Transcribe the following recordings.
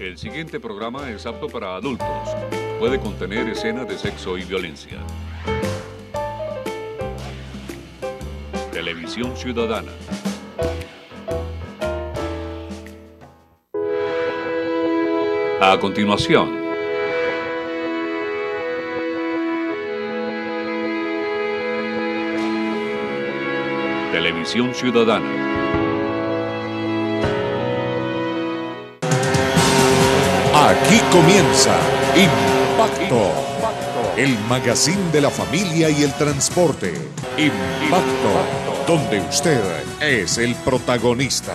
El siguiente programa es apto para adultos. Puede contener escenas de sexo y violencia. Televisión Ciudadana. A continuación, Televisión Ciudadana. Aquí comienza Impacto, el magazine de la familia y el transporte. Impacto, donde usted es el protagonista.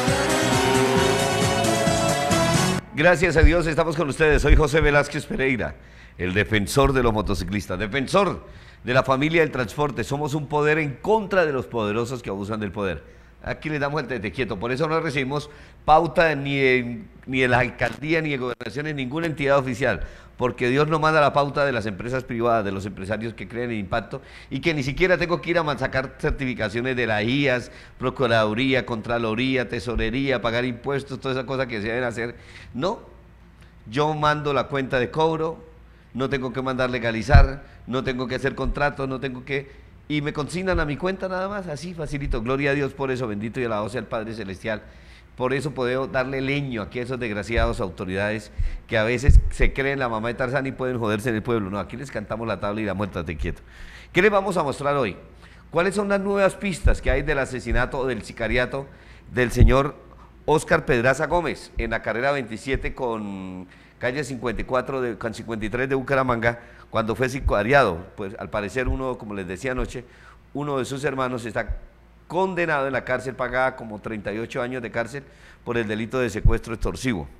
Gracias a Dios estamos con ustedes. Soy José Velázquez Pereira, el defensor de los motociclistas, defensor de la familia del transporte. Somos un poder en contra de los poderosos que abusan del poder. Aquí les damos el tete quieto, por eso no recibimos pauta ni de la alcaldía ni de gobernación, en ninguna entidad oficial, porque Dios no manda la pauta de las empresas privadas, de los empresarios que creen en impacto, y que ni siquiera tengo que ir a sacar certificaciones de la IAS, Procuraduría, Contraloría, Tesorería, pagar impuestos, toda esa cosa que se deben hacer. No, yo mando la cuenta de cobro, no tengo que mandar legalizar, no tengo que hacer contratos, no tengo que... Y me consignan a mi cuenta nada más, así facilito. Gloria a Dios por eso, bendito y alabado sea el Padre Celestial. Por eso podemos darle leño aquí a esos desgraciados autoridades que a veces se creen la mamá de Tarzán y pueden joderse en el pueblo. No, aquí les cantamos la tabla y la muértate quieto. ¿Qué les vamos a mostrar hoy? ¿Cuáles son las nuevas pistas que hay del asesinato o del sicariato del señor Óscar Pedraza Gómez en la carrera 27 con calle 54 con 53 de Bucaramanga, cuando fue sicariado? Pues al parecer uno, como les decía anoche, uno de sus hermanos está condenado en la cárcel, pagada como 38 años de cárcel por el delito de secuestro extorsivo.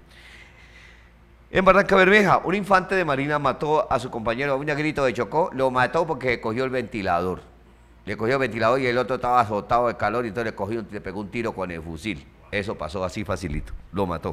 En Barranca Bermeja, un infante de marina mató a su compañero a un grito de Chocó, lo mató porque cogió el ventilador. Le cogió el ventilador y el otro estaba azotado de calor y entonces le pegó un tiro con el fusil. Eso pasó así facilito, lo mató.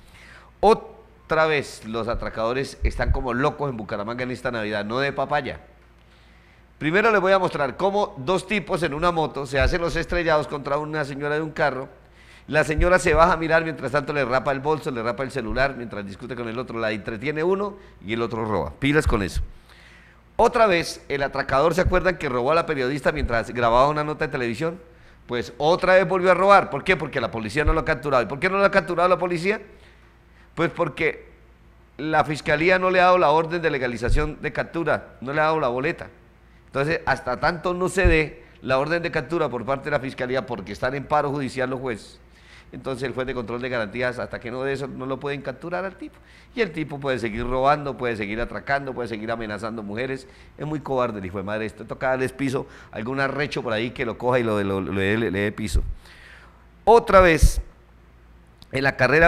Otra vez los atracadores están como locos en Bucaramanga en esta Navidad, no de papaya. Primero les voy a mostrar cómo dos tipos en una moto se hacen los estrellados contra una señora de un carro. La señora se baja a mirar, mientras tanto le rapa el bolso, le rapa el celular, mientras discute con el otro, la entretiene uno y el otro roba. Pilas con eso. Otra vez el atracador, ¿se acuerdan que robó a la periodista mientras grababa una nota de televisión? Pues otra vez volvió a robar. ¿Por qué? Porque la policía no lo ha capturado. ¿Y por qué no lo ha capturado la policía? Pues porque la fiscalía no le ha dado la orden de legalización de captura, no le ha dado la boleta. Entonces, hasta tanto no se dé la orden de captura por parte de la fiscalía, porque están en paro judicial los jueces, entonces el juez de control de garantías, hasta que no dé eso, no lo pueden capturar al tipo. Y el tipo puede seguir robando, puede seguir atracando, puede seguir amenazando mujeres. Es muy cobarde el hijo de madre. Esto toca darles piso, algún arrecho por ahí que lo coja y le dé piso. Otra vez, en la carrera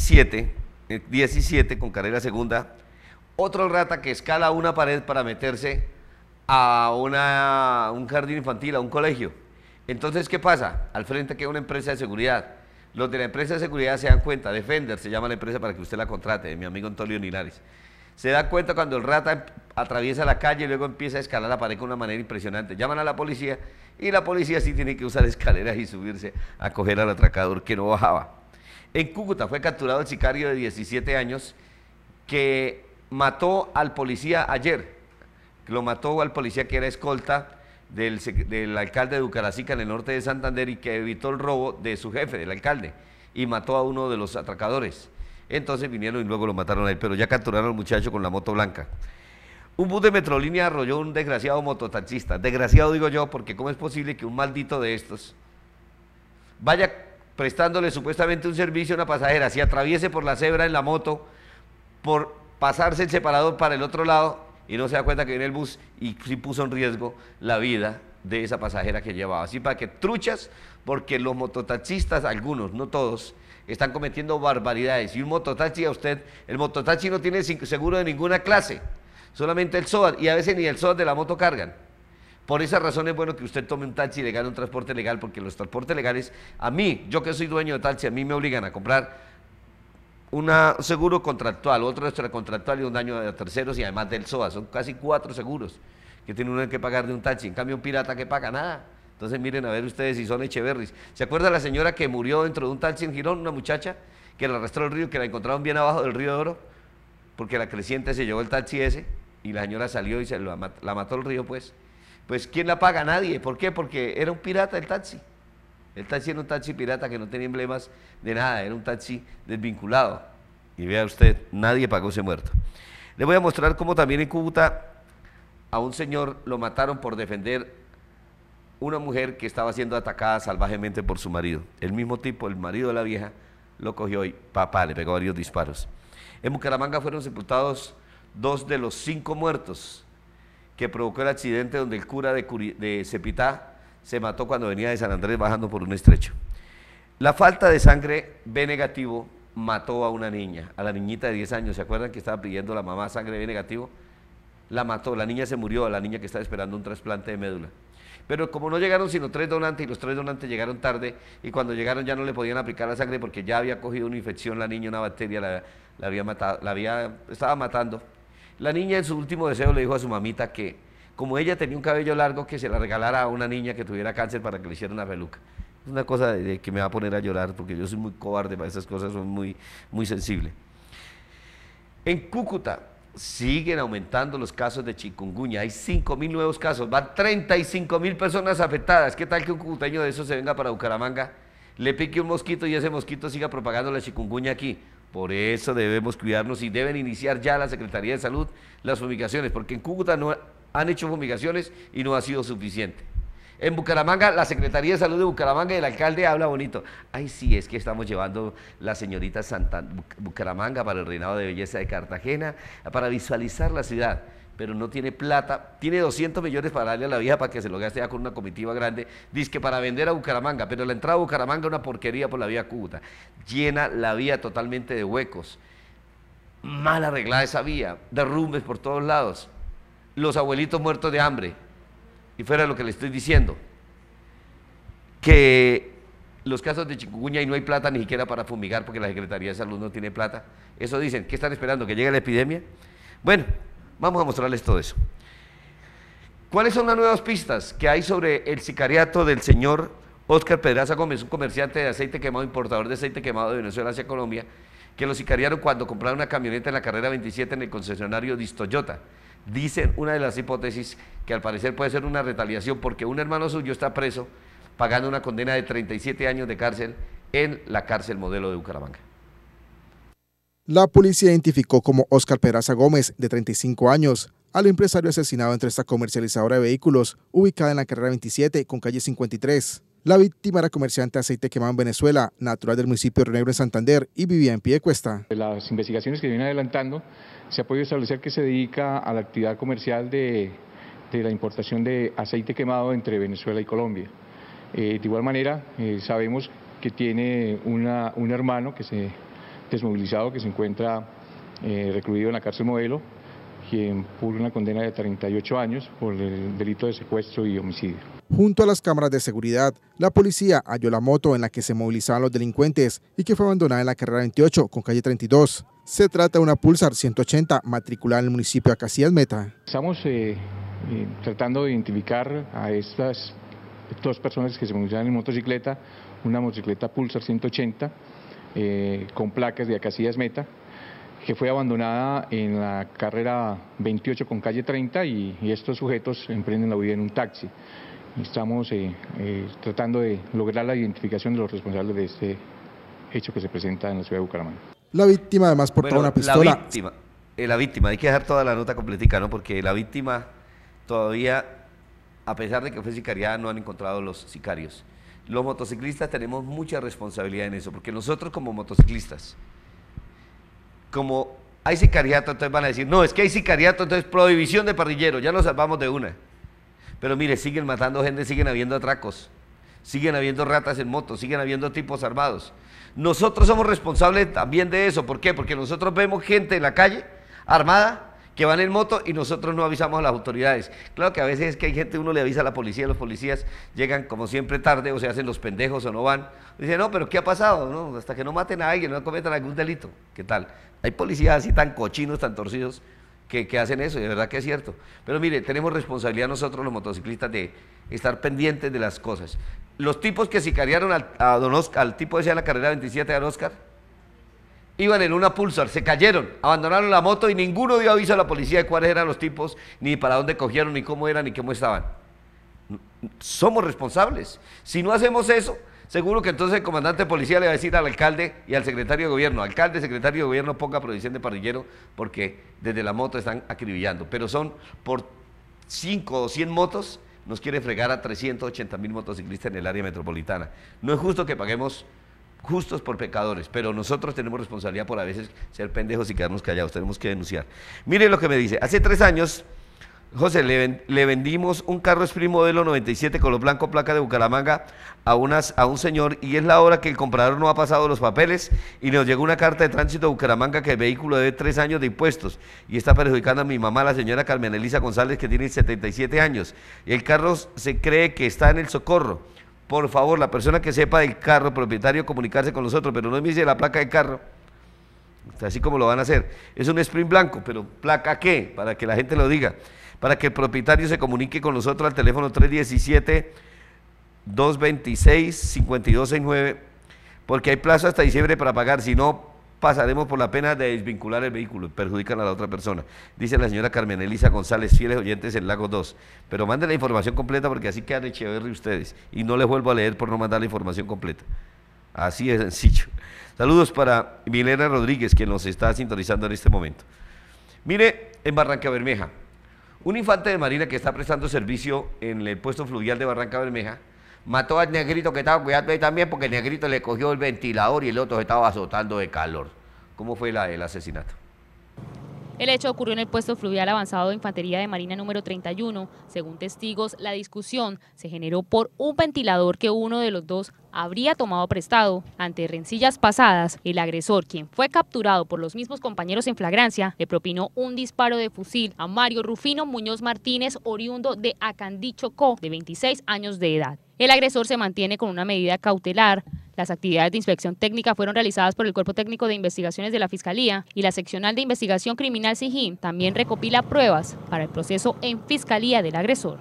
17 con carrera segunda, otro rata que escala una pared para meterse a un jardín infantil, a un colegio. Entonces, ¿qué pasa? Al frente queda una empresa de seguridad. Los de la empresa de seguridad se dan cuenta, Defender se llama la empresa para que usted la contrate, de mi amigo Antonio Linares. Se da cuenta cuando el rata atraviesa la calle y luego empieza a escalar la pared de una manera impresionante. Llaman a la policía y la policía sí tiene que usar escaleras y subirse a coger al atracador que no bajaba. En Cúcuta fue capturado el sicario de 17 años que mató al policía ayer. Lo mató al policía que era escolta del alcalde de Bucaracica en el norte de Santander y que evitó el robo de su jefe, del alcalde, y mató a uno de los atracadores. Entonces vinieron y luego lo mataron a él, pero ya capturaron al muchacho con la moto blanca. Un bus de Metrolínea arrolló a un desgraciado mototaxista. Desgraciado digo yo, porque ¿cómo es posible que un maldito de estos vaya prestándole supuestamente un servicio a una pasajera, si atraviese por la cebra en la moto, por pasarse el separador para el otro lado, y no se da cuenta que viene el bus y sí puso en riesgo la vida de esa pasajera que llevaba? Así para que truchas, porque los mototaxistas, algunos, no todos, están cometiendo barbaridades. Y un mototaxi, el mototaxi no tiene seguro de ninguna clase, solamente el SOAT, y a veces ni el SOAT de la moto cargan. Por esa razón es bueno que usted tome un taxi legal, un transporte legal, porque los transportes legales, a mí, yo que soy dueño de taxi, a mí me obligan a comprar un seguro contractual, otro extracontractual y un daño a terceros, y además del SOA. Son casi 4 seguros que tiene uno que pagar de un taxi. En cambio, un pirata que paga nada. Entonces miren a ver ustedes si son Echeverris. ¿Se acuerda la señora que murió dentro de un taxi en Girón, una muchacha que la arrastró al río, que la encontraron bien abajo del río de Oro, porque la creciente se llevó el taxi ese y la señora salió y la mató el río, pues ¿quién la paga? Nadie. ¿Por qué? Porque era un pirata el taxi. El taxi era un taxi pirata que no tenía emblemas de nada, era un taxi desvinculado. Y vea usted, nadie pagó ese muerto. Le voy a mostrar cómo también en Cúcuta a un señor lo mataron por defender una mujer que estaba siendo atacada salvajemente por su marido. El mismo tipo, el marido de la vieja, lo cogió y papá, le pegó varios disparos. En Bucaramanga fueron sepultados 2 de los 5 muertos que provocó el accidente donde el cura de Cepitá se mató cuando venía de San Andrés bajando por un estrecho. La falta de sangre B negativo mató a una niña, a la niñita de 10 años, ¿se acuerdan que estaba pidiendo la mamá sangre B negativo? La mató, la niña se murió, la niña que estaba esperando un trasplante de médula. Pero como no llegaron sino 3 donantes y los 3 donantes llegaron tarde y cuando llegaron ya no le podían aplicar la sangre porque ya había cogido una infección la niña, una bacteria la había matado, estaba matando. La niña en su último deseo le dijo a su mamita que como ella tenía un cabello largo que se la regalara a una niña que tuviera cáncer para que le hiciera una peluca. Es una cosa de que me va a poner a llorar porque yo soy muy cobarde para esas cosas, soy muy sensible. En Cúcuta siguen aumentando los casos de chikungunya, hay 5.000 nuevos casos, van 35.000 personas afectadas. ¿Qué tal que un cucuteño de esos se venga para Bucaramanga, le pique un mosquito y ese mosquito siga propagando la chikungunya aquí? Por eso debemos cuidarnos y deben iniciar ya la Secretaría de Salud las fumigaciones, porque en Cúcuta no han hecho fumigaciones y no ha sido suficiente. En Bucaramanga, la Secretaría de Salud de Bucaramanga y el alcalde habla bonito. Ay, sí, es que estamos llevando la señorita Bucaramanga para el reinado de belleza de Cartagena, para visualizar la ciudad, pero no tiene plata, tiene 200 millones para darle a la vieja para que se lo gaste ya con una comitiva grande, dizque para vender a Bucaramanga, pero la entrada a Bucaramanga es una porquería por la vía Cúcuta, llena la vía totalmente de huecos, mal arreglada esa vía, derrumbes por todos lados, los abuelitos muertos de hambre. Y fuera lo que le estoy diciendo, que los casos de chikungunya y no hay plata ni siquiera para fumigar porque la Secretaría de Salud no tiene plata. Eso dicen, ¿qué están esperando? ¿Que llegue la epidemia? Bueno, vamos a mostrarles todo eso. ¿Cuáles son las nuevas pistas que hay sobre el sicariato del señor Óscar Pedraza Gómez, un comerciante de aceite quemado, importador de aceite quemado de Venezuela hacia Colombia, que lo sicariaron cuando compraron una camioneta en la carrera 27 en el concesionario Distoyota? Dicen una de las hipótesis que al parecer puede ser una retaliación porque un hermano suyo está preso pagando una condena de 37 años de cárcel en la cárcel modelo de Bucaramanga. La policía identificó como Óscar Pedraza Gómez, de 35 años, al empresario asesinado entre esta comercializadora de vehículos ubicada en la carrera 27 con calle 53. La víctima era comerciante de aceite quemado en Venezuela, natural del municipio de Río Negro en Santander y vivía en Piedecuesta. Las investigaciones que vienen adelantando se ha podido establecer que se dedica a la actividad comercial de la importación de aceite quemado entre Venezuela y Colombia. De igual manera sabemos que tiene un hermano que se desmovilizado que se encuentra recluido en la cárcel modelo, quien purga una condena de 38 años por el delito de secuestro y homicidio. Junto a las cámaras de seguridad, la policía halló la moto en la que se movilizaban los delincuentes y que fue abandonada en la carrera 28 con calle 32. Se trata de una Pulsar 180 matriculada en el municipio de Casillas Meta. Estamos tratando de identificar a estas 2 personas que se movilizaban en motocicleta, una motocicleta Pulsar 180 con placas de Casillas Meta, que fue abandonada en la carrera 28 con calle 30 y estos sujetos emprenden la huida en un taxi. Estamos tratando de lograr la identificación de los responsables de este hecho que se presenta en la ciudad de Bucaramanga. La víctima además portaba una pistola. La víctima, hay que dejar toda la nota completica, ¿no? Porque la víctima todavía, a pesar de que fue sicariada, no han encontrado los sicarios. Los motociclistas tenemos mucha responsabilidad en eso, porque nosotros como motociclistas, como hay sicariato, entonces van a decir, no, es que hay sicariato, entonces prohibición de parrilleros, ya nos salvamos de una. Pero mire, siguen matando gente, siguen habiendo atracos, siguen habiendo ratas en moto, siguen habiendo tipos armados. Nosotros somos responsables también de eso, ¿por qué? Porque nosotros vemos gente en la calle, armada, que van en moto y nosotros no avisamos a las autoridades. Claro que a veces es que hay gente, uno le avisa a la policía, los policías llegan como siempre tarde o se hacen los pendejos o no van. Dicen, no, pero ¿qué ha pasado? No, hasta que no maten a alguien, no cometan algún delito. ¿Qué tal? Hay policías así tan cochinos, tan torcidos, que hacen eso, y de verdad que es cierto. Pero mire, tenemos responsabilidad nosotros los motociclistas de estar pendientes de las cosas. Los tipos que sicariaron al tipo ese en la carrera 27 de Óscar, iban en una Pulsar, se cayeron, abandonaron la moto y ninguno dio aviso a la policía de cuáles eran los tipos, ni para dónde cogieron, ni cómo eran, ni cómo estaban. Somos responsables. Si no hacemos eso, seguro que entonces el comandante de policía le va a decir al alcalde y al secretario de gobierno, alcalde, secretario de gobierno, ponga prohibición de parrillero porque desde la moto están acribillando, pero son por 5 o 100 motos, nos quiere fregar a 380.000 motociclistas en el área metropolitana. No es justo que paguemos justos por pecadores, pero nosotros tenemos responsabilidad por a veces ser pendejos y quedarnos callados, tenemos que denunciar. Miren lo que me dice, hace 3 años, José, le vendimos un carro Sprint modelo 97 color blanco, placa de Bucaramanga, a un señor, y es la hora que el comprador no ha pasado los papeles y nos llegó una carta de tránsito de Bucaramanga que el vehículo debe 3 años de impuestos y está perjudicando a mi mamá, la señora Carmen Elisa González, que tiene 77 años. Y el carro se cree que está en el Socorro. Por favor, la persona que sepa del carro, propietario, comunicarse con nosotros, pero no me dice la placa del carro, así como lo van a hacer. Es un Sprint blanco, pero ¿placa qué? Para que la gente lo diga. Para que el propietario se comunique con nosotros al teléfono 317-226-5269, porque hay plazo hasta diciembre para pagar, si no pasaremos por la pena de desvincular el vehículo, perjudican a la otra persona, dice la señora Carmen Elisa González, fieles oyentes en Lago 2, pero manden la información completa porque así quedan Echeverri ustedes, y no les vuelvo a leer por no mandar la información completa, así de sencillo. Saludos para Milena Rodríguez, quien nos está sintonizando en este momento. Mire, en Barranca Bermeja, un infante de marina que está prestando servicio en el puesto fluvial de Barranca Bermeja mató al negrito que estaba cuidando ahí también porque el negrito le cogió el ventilador y el otro se estaba azotando de calor. ¿Cómo fue el asesinato? El hecho ocurrió en el puesto fluvial avanzado de Infantería de Marina número 31. Según testigos, la discusión se generó por un ventilador que uno de los dos habría tomado prestado. Ante rencillas pasadas, el agresor, quien fue capturado por los mismos compañeros en flagrancia, le propinó un disparo de fusil a Mario Rufino Muñoz Martínez, oriundo de Acandí, Chocó, de 26 años de edad. El agresor se mantiene con una medida cautelar. Las actividades de inspección técnica fueron realizadas por el Cuerpo Técnico de Investigaciones de la Fiscalía y la Seccional de Investigación Criminal SIJIN también recopila pruebas para el proceso en Fiscalía del agresor.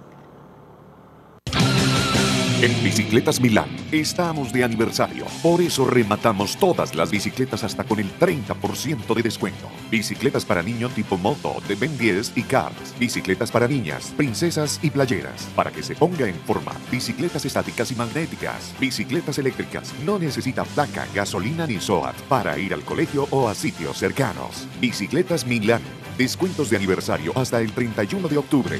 En Bicicletas Milán estamos de aniversario, por eso rematamos todas las bicicletas hasta con el 30% de descuento. Bicicletas para niño tipo moto de Ben 10 y Cars, bicicletas para niñas, princesas y playeras, para que se ponga en forma, bicicletas estáticas y magnéticas, bicicletas eléctricas, no necesita placa, gasolina ni SOAT para ir al colegio o a sitios cercanos. Bicicletas Milán, descuentos de aniversario hasta el 31 de octubre.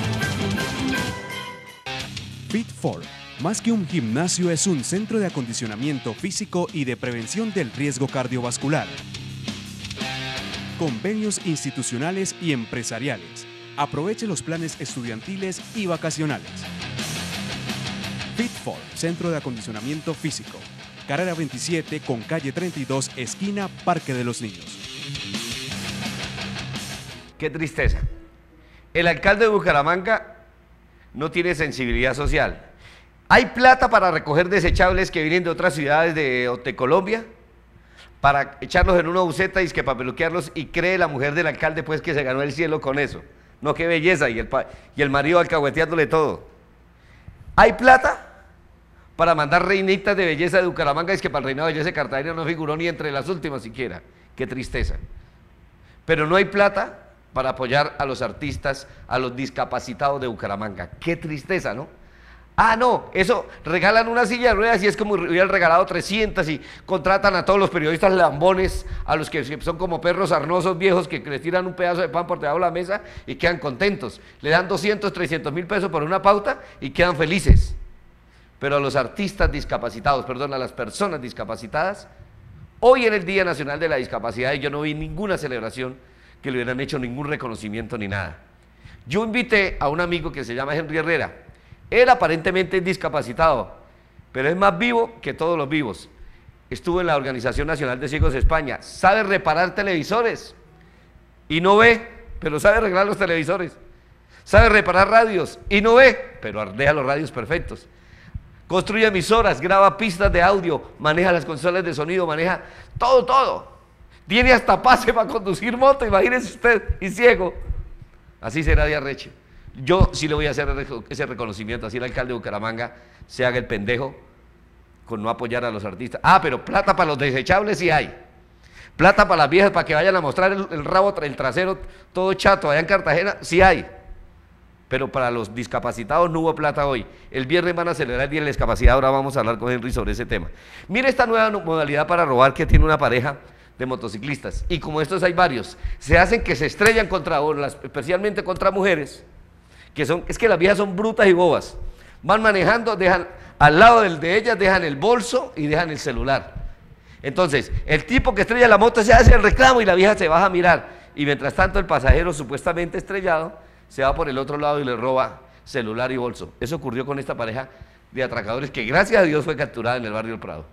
Fit4, más que un gimnasio, es un centro de acondicionamiento físico y de prevención del riesgo cardiovascular. Convenios institucionales y empresariales. Aproveche los planes estudiantiles y vacacionales. Fit4, centro de acondicionamiento físico. Carrera 27 con calle 32, esquina Parque de los Niños. Qué tristeza. El alcalde de Bucaramanga no tiene sensibilidad social. Hay plata para recoger desechables que vienen de otras ciudades de Colombia, para echarlos en una buceta y es que para peluquearlos, y cree la mujer del alcalde pues que se ganó el cielo con eso. No, qué belleza, y el marido alcahueteándole todo. Hay plata para mandar reinitas de belleza de Bucaramanga, es que para el reinado de belleza de Cartagena no figuró ni entre las últimas siquiera. Qué tristeza. Pero no hay plata para apoyar a los artistas, a los discapacitados de Bucaramanga. Qué tristeza, ¿no? Ah, no, eso, regalan una silla de ruedas y es como hubieran regalado 300 y contratan a todos los periodistas lambones, a los que son como perros sarnosos viejos que les tiran un pedazo de pan por debajo de la mesa y quedan contentos. Le dan 200, 300.000 pesos por una pauta y quedan felices. Pero a los artistas discapacitados, perdón, a las personas discapacitadas, hoy en el Día Nacional de la Discapacidad yo no vi ninguna celebración que le hubieran hecho ningún reconocimiento ni nada. Yo invité a un amigo que se llama Henry Herrera. Él aparentemente es discapacitado, pero es más vivo que todos los vivos. Estuvo en la Organización Nacional de Ciegos de España, sabe reparar televisores y no ve, pero sabe arreglar los televisores. Sabe reparar radios y no ve, pero deja los radios perfectos. Construye emisoras, graba pistas de audio, maneja las consolas de sonido, maneja todo. Tiene hasta pase para conducir moto, imagínese usted, y ciego. Así será de arrecho. Yo sí le voy a hacer ese reconocimiento, así el alcalde de Bucaramanga se haga el pendejo con no apoyar a los artistas. Ah, pero plata para los desechables sí hay. Plata para las viejas, para que vayan a mostrar el rabo, el trasero, todo chato, allá en Cartagena, sí hay. Pero para los discapacitados no hubo plata hoy. El viernes van a celebrar el Día de la Discapacidad, ahora vamos a hablar con Henry sobre ese tema. Mire esta nueva modalidad para robar que tiene una pareja de motociclistas, y como estos hay varios, se hacen que se estrellan contra, especialmente contra mujeres, es que las viejas son brutas y bobas, van manejando, dejan al lado de ellas, dejan el bolso y dejan el celular. Entonces, el tipo que estrella la moto se hace el reclamo y la vieja se baja a mirar, y mientras tanto el pasajero supuestamente estrellado se va por el otro lado y le roba celular y bolso. Eso ocurrió con esta pareja de atracadores que gracias a Dios fue capturada en el barrio El Prado.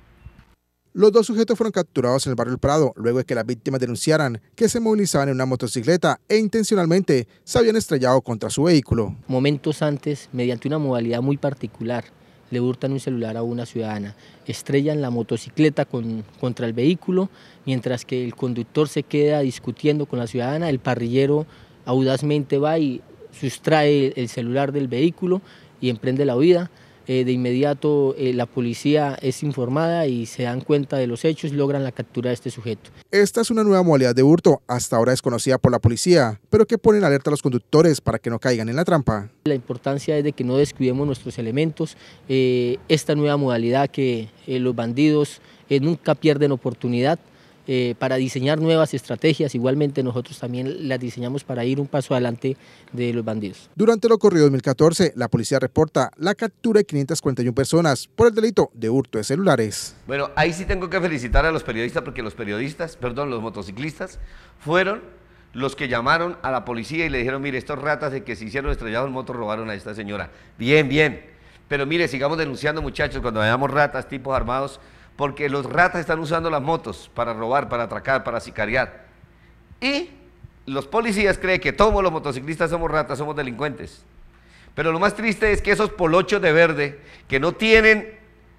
Los dos sujetos fueron capturados en el barrio El Prado luego de que las víctimas denunciaran que se movilizaban en una motocicleta e intencionalmente se habían estrellado contra su vehículo. Momentos antes, mediante una modalidad muy particular, le hurtan un celular a una ciudadana, estrellan la motocicleta contra el vehículo, mientras que el conductor se queda discutiendo con la ciudadana, el parrillero audazmente va y sustrae el celular del vehículo y emprende la huida. De inmediato la policía es informada y se dan cuenta de los hechos y logran la captura de este sujeto. Esta es una nueva modalidad de hurto, hasta ahora desconocida por la policía, pero que pone en alerta a los conductores para que no caigan en la trampa. La importancia es de que no descuidemos nuestros elementos, esta nueva modalidad que los bandidos nunca pierden oportunidad para diseñar nuevas estrategias. Igualmente nosotros también las diseñamos para ir un paso adelante de los bandidos. Durante el ocurrido 2014, la policía reporta la captura de 541 personas por el delito de hurto de celulares. Bueno, ahí sí tengo que felicitar a los periodistas, porque los motociclistas fueron los que llamaron a la policía y le dijeron: mire, estos ratas de que se hicieron estrellados en moto robaron a esta señora. Bien, bien, pero mire, sigamos denunciando, muchachos, cuando veamos ratas, tipos armados, porque los ratas están usando las motos para robar, para atracar, para sicariar. Y los policías creen que todos los motociclistas somos ratas, somos delincuentes. Pero lo más triste es que esos polochos de verde, que no tienen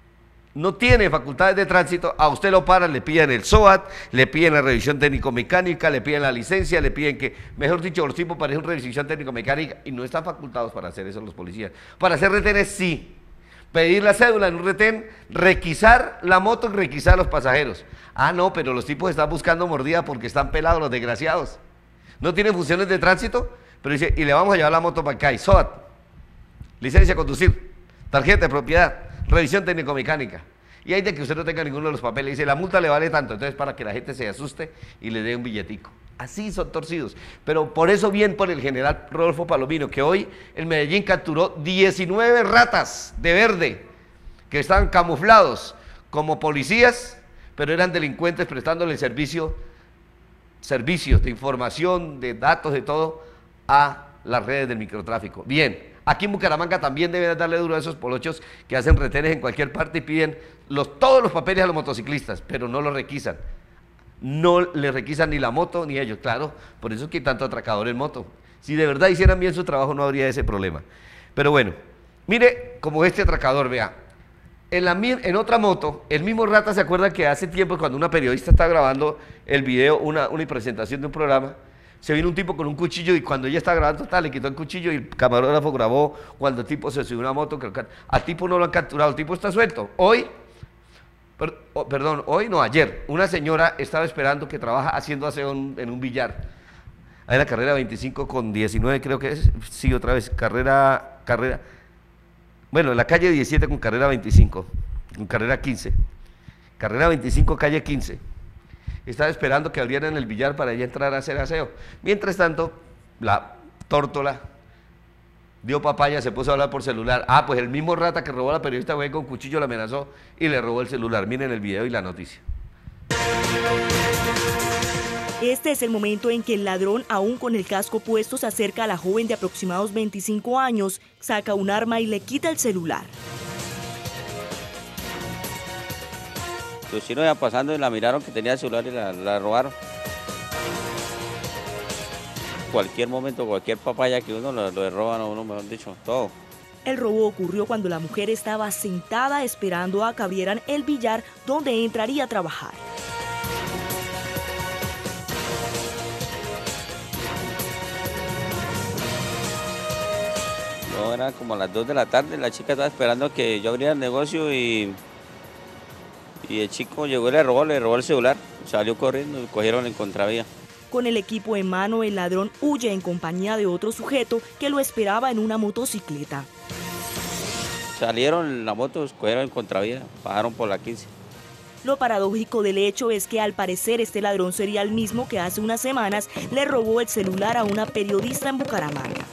facultades de tránsito, a usted lo paran, le piden el SOAT, le piden la revisión técnico-mecánica, le piden la licencia, le piden que, mejor dicho, los tipos parecen revisión técnico-mecánica, y no están facultados para hacer eso los policías. Para hacer retenes sí. Pedir la cédula en un retén, requisar la moto y requisar a los pasajeros. Ah, no, pero los tipos están buscando mordida porque están pelados los desgraciados. No tienen funciones de tránsito, pero dice, y le vamos a llevar la moto para acá, y SOAT, licencia de conducir, tarjeta de propiedad, revisión técnico-mecánica. Y hay de que usted no tenga ninguno de los papeles, dice, la multa le vale tanto, entonces para que la gente se asuste y le dé un billetico. Así son torcidos, pero por eso bien por el general Rodolfo Palomino, que hoy en Medellín capturó 19 ratas de verde, que estaban camuflados como policías, pero eran delincuentes prestándole servicios de información, de datos, de todo, a las redes del microtráfico. Bien, aquí en Bucaramanga también deben darle duro a esos polochos que hacen retenes en cualquier parte y piden todos los papeles a los motociclistas, pero no los requisan. No le requisan ni la moto ni ellos, claro, por eso es que hay tanto atracador en moto. Si de verdad hicieran bien su trabajo no habría ese problema. Pero bueno, mire como este atracador, vea, en otra moto, el mismo rata, ¿se acuerda que hace tiempo cuando una periodista estaba grabando el video, una presentación de un programa, se vino un tipo con un cuchillo y cuando ella estaba grabando, le quitó el cuchillo y el camarógrafo grabó cuando el tipo se subió a una moto, al tipo no lo han capturado, el tipo está suelto. Ayer, una señora estaba esperando, que trabaja haciendo aseo en un billar, ahí en la carrera 25 con 19 creo que es, sí, otra vez, bueno, en la calle 17 con carrera 25, con carrera 15, carrera 25, calle 15, estaba esperando que abrieran el billar para ella entrar a hacer aseo. Mientras tanto, la tórtola dio papaya, se puso a hablar por celular. Ah, pues el mismo rata que robó a la periodista fue con cuchillo, la amenazó y le robó el celular. Miren el video y la noticia. Este es el momento en que el ladrón, aún con el casco puesto, se acerca a la joven de aproximados 25 años, saca un arma y le quita el celular. Los chinos iban pasando y la miraron que tenía el celular y la robaron. Cualquier momento, cualquier papaya que uno lo roban a uno, mejor dicho, todo. El robo ocurrió cuando la mujer estaba sentada esperando a que abrieran el billar donde entraría a trabajar. No, eran como a las 2 de la tarde, la chica estaba esperando que yo abriera el negocio y el chico llegó y le robó el celular. salió corriendo, cogieron en contravía. Con el equipo en mano, el ladrón huye en compañía de otro sujeto que lo esperaba en una motocicleta. Salieron en la moto, cogieron en contravía, bajaron por la 15. Lo paradójico del hecho es que al parecer este ladrón sería el mismo que hace unas semanas le robó el celular a una periodista en Bucaramanga.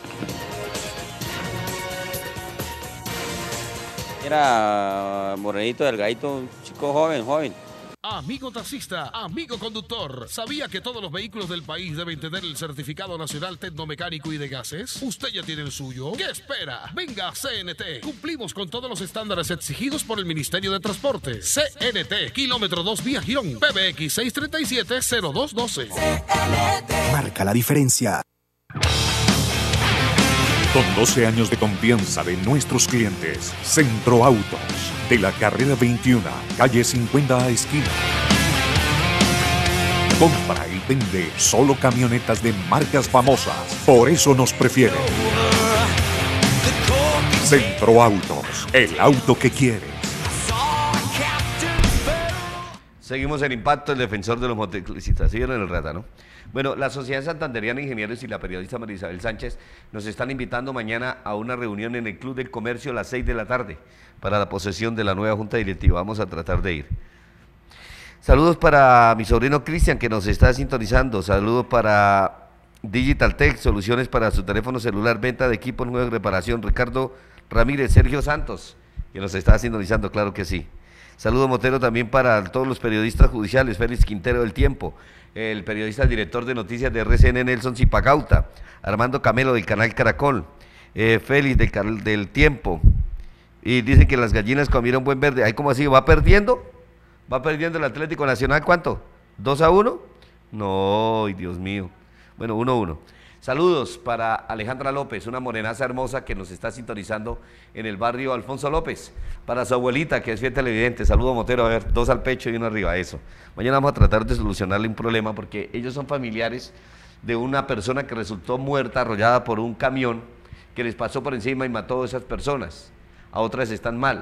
Era morenito, delgadito, un chico joven. Amigo taxista, amigo conductor, ¿sabía que todos los vehículos del país deben tener el certificado nacional tecnomecánico y de gases? ¿Usted ya tiene el suyo? ¿Qué espera? Venga a CNT. Cumplimos con todos los estándares exigidos por el Ministerio de Transporte. CNT, kilómetro 2 vía Girón, PBX 637-0212. Marca la diferencia. Con 12 años de confianza de nuestros clientes, Centro Autos, de la carrera 21, calle 50 a esquina. Compra y vende solo camionetas de marcas famosas, por eso nos prefieren. Centro Autos, el auto que quieres. Seguimos en Impacto, el defensor de los motociclistas. ¿Siguieron el rata, no? Bueno, la Sociedad Santanderiana de Ingenieros y la periodista María Isabel Sánchez nos están invitando mañana a una reunión en el Club del Comercio a las 6 de la tarde para la posesión de la nueva Junta Directiva. Vamos a tratar de ir. Saludos para mi sobrino Cristian, que nos está sintonizando. Saludos para Digital Tech, soluciones para su teléfono celular, venta de equipos nuevos de reparación. Ricardo Ramírez, Sergio Santos, que nos está sintonizando, claro que sí. Saludo Motero también para todos los periodistas judiciales, Félix Quintero del Tiempo, el periodista director de noticias de RCN Nelson Zipagauta, Armando Camelo del canal Caracol, Félix del Tiempo, y dicen que las gallinas comieron buen verde. ¿Ay, cómo así? ¿Va perdiendo el Atlético Nacional? ¿Cuánto? ¿2-1? No, ay, Dios mío. Bueno, 1-1. Saludos para Alejandra López, una morenaza hermosa que nos está sintonizando en el barrio Alfonso López. Para su abuelita, que es fiel televidente. Saludo Motero, a ver, 2 al pecho y 1 arriba, eso. Mañana vamos a tratar de solucionarle un problema porque ellos son familiares de una persona que resultó muerta, arrollada por un camión que les pasó por encima y mató a esas personas. A otras están mal.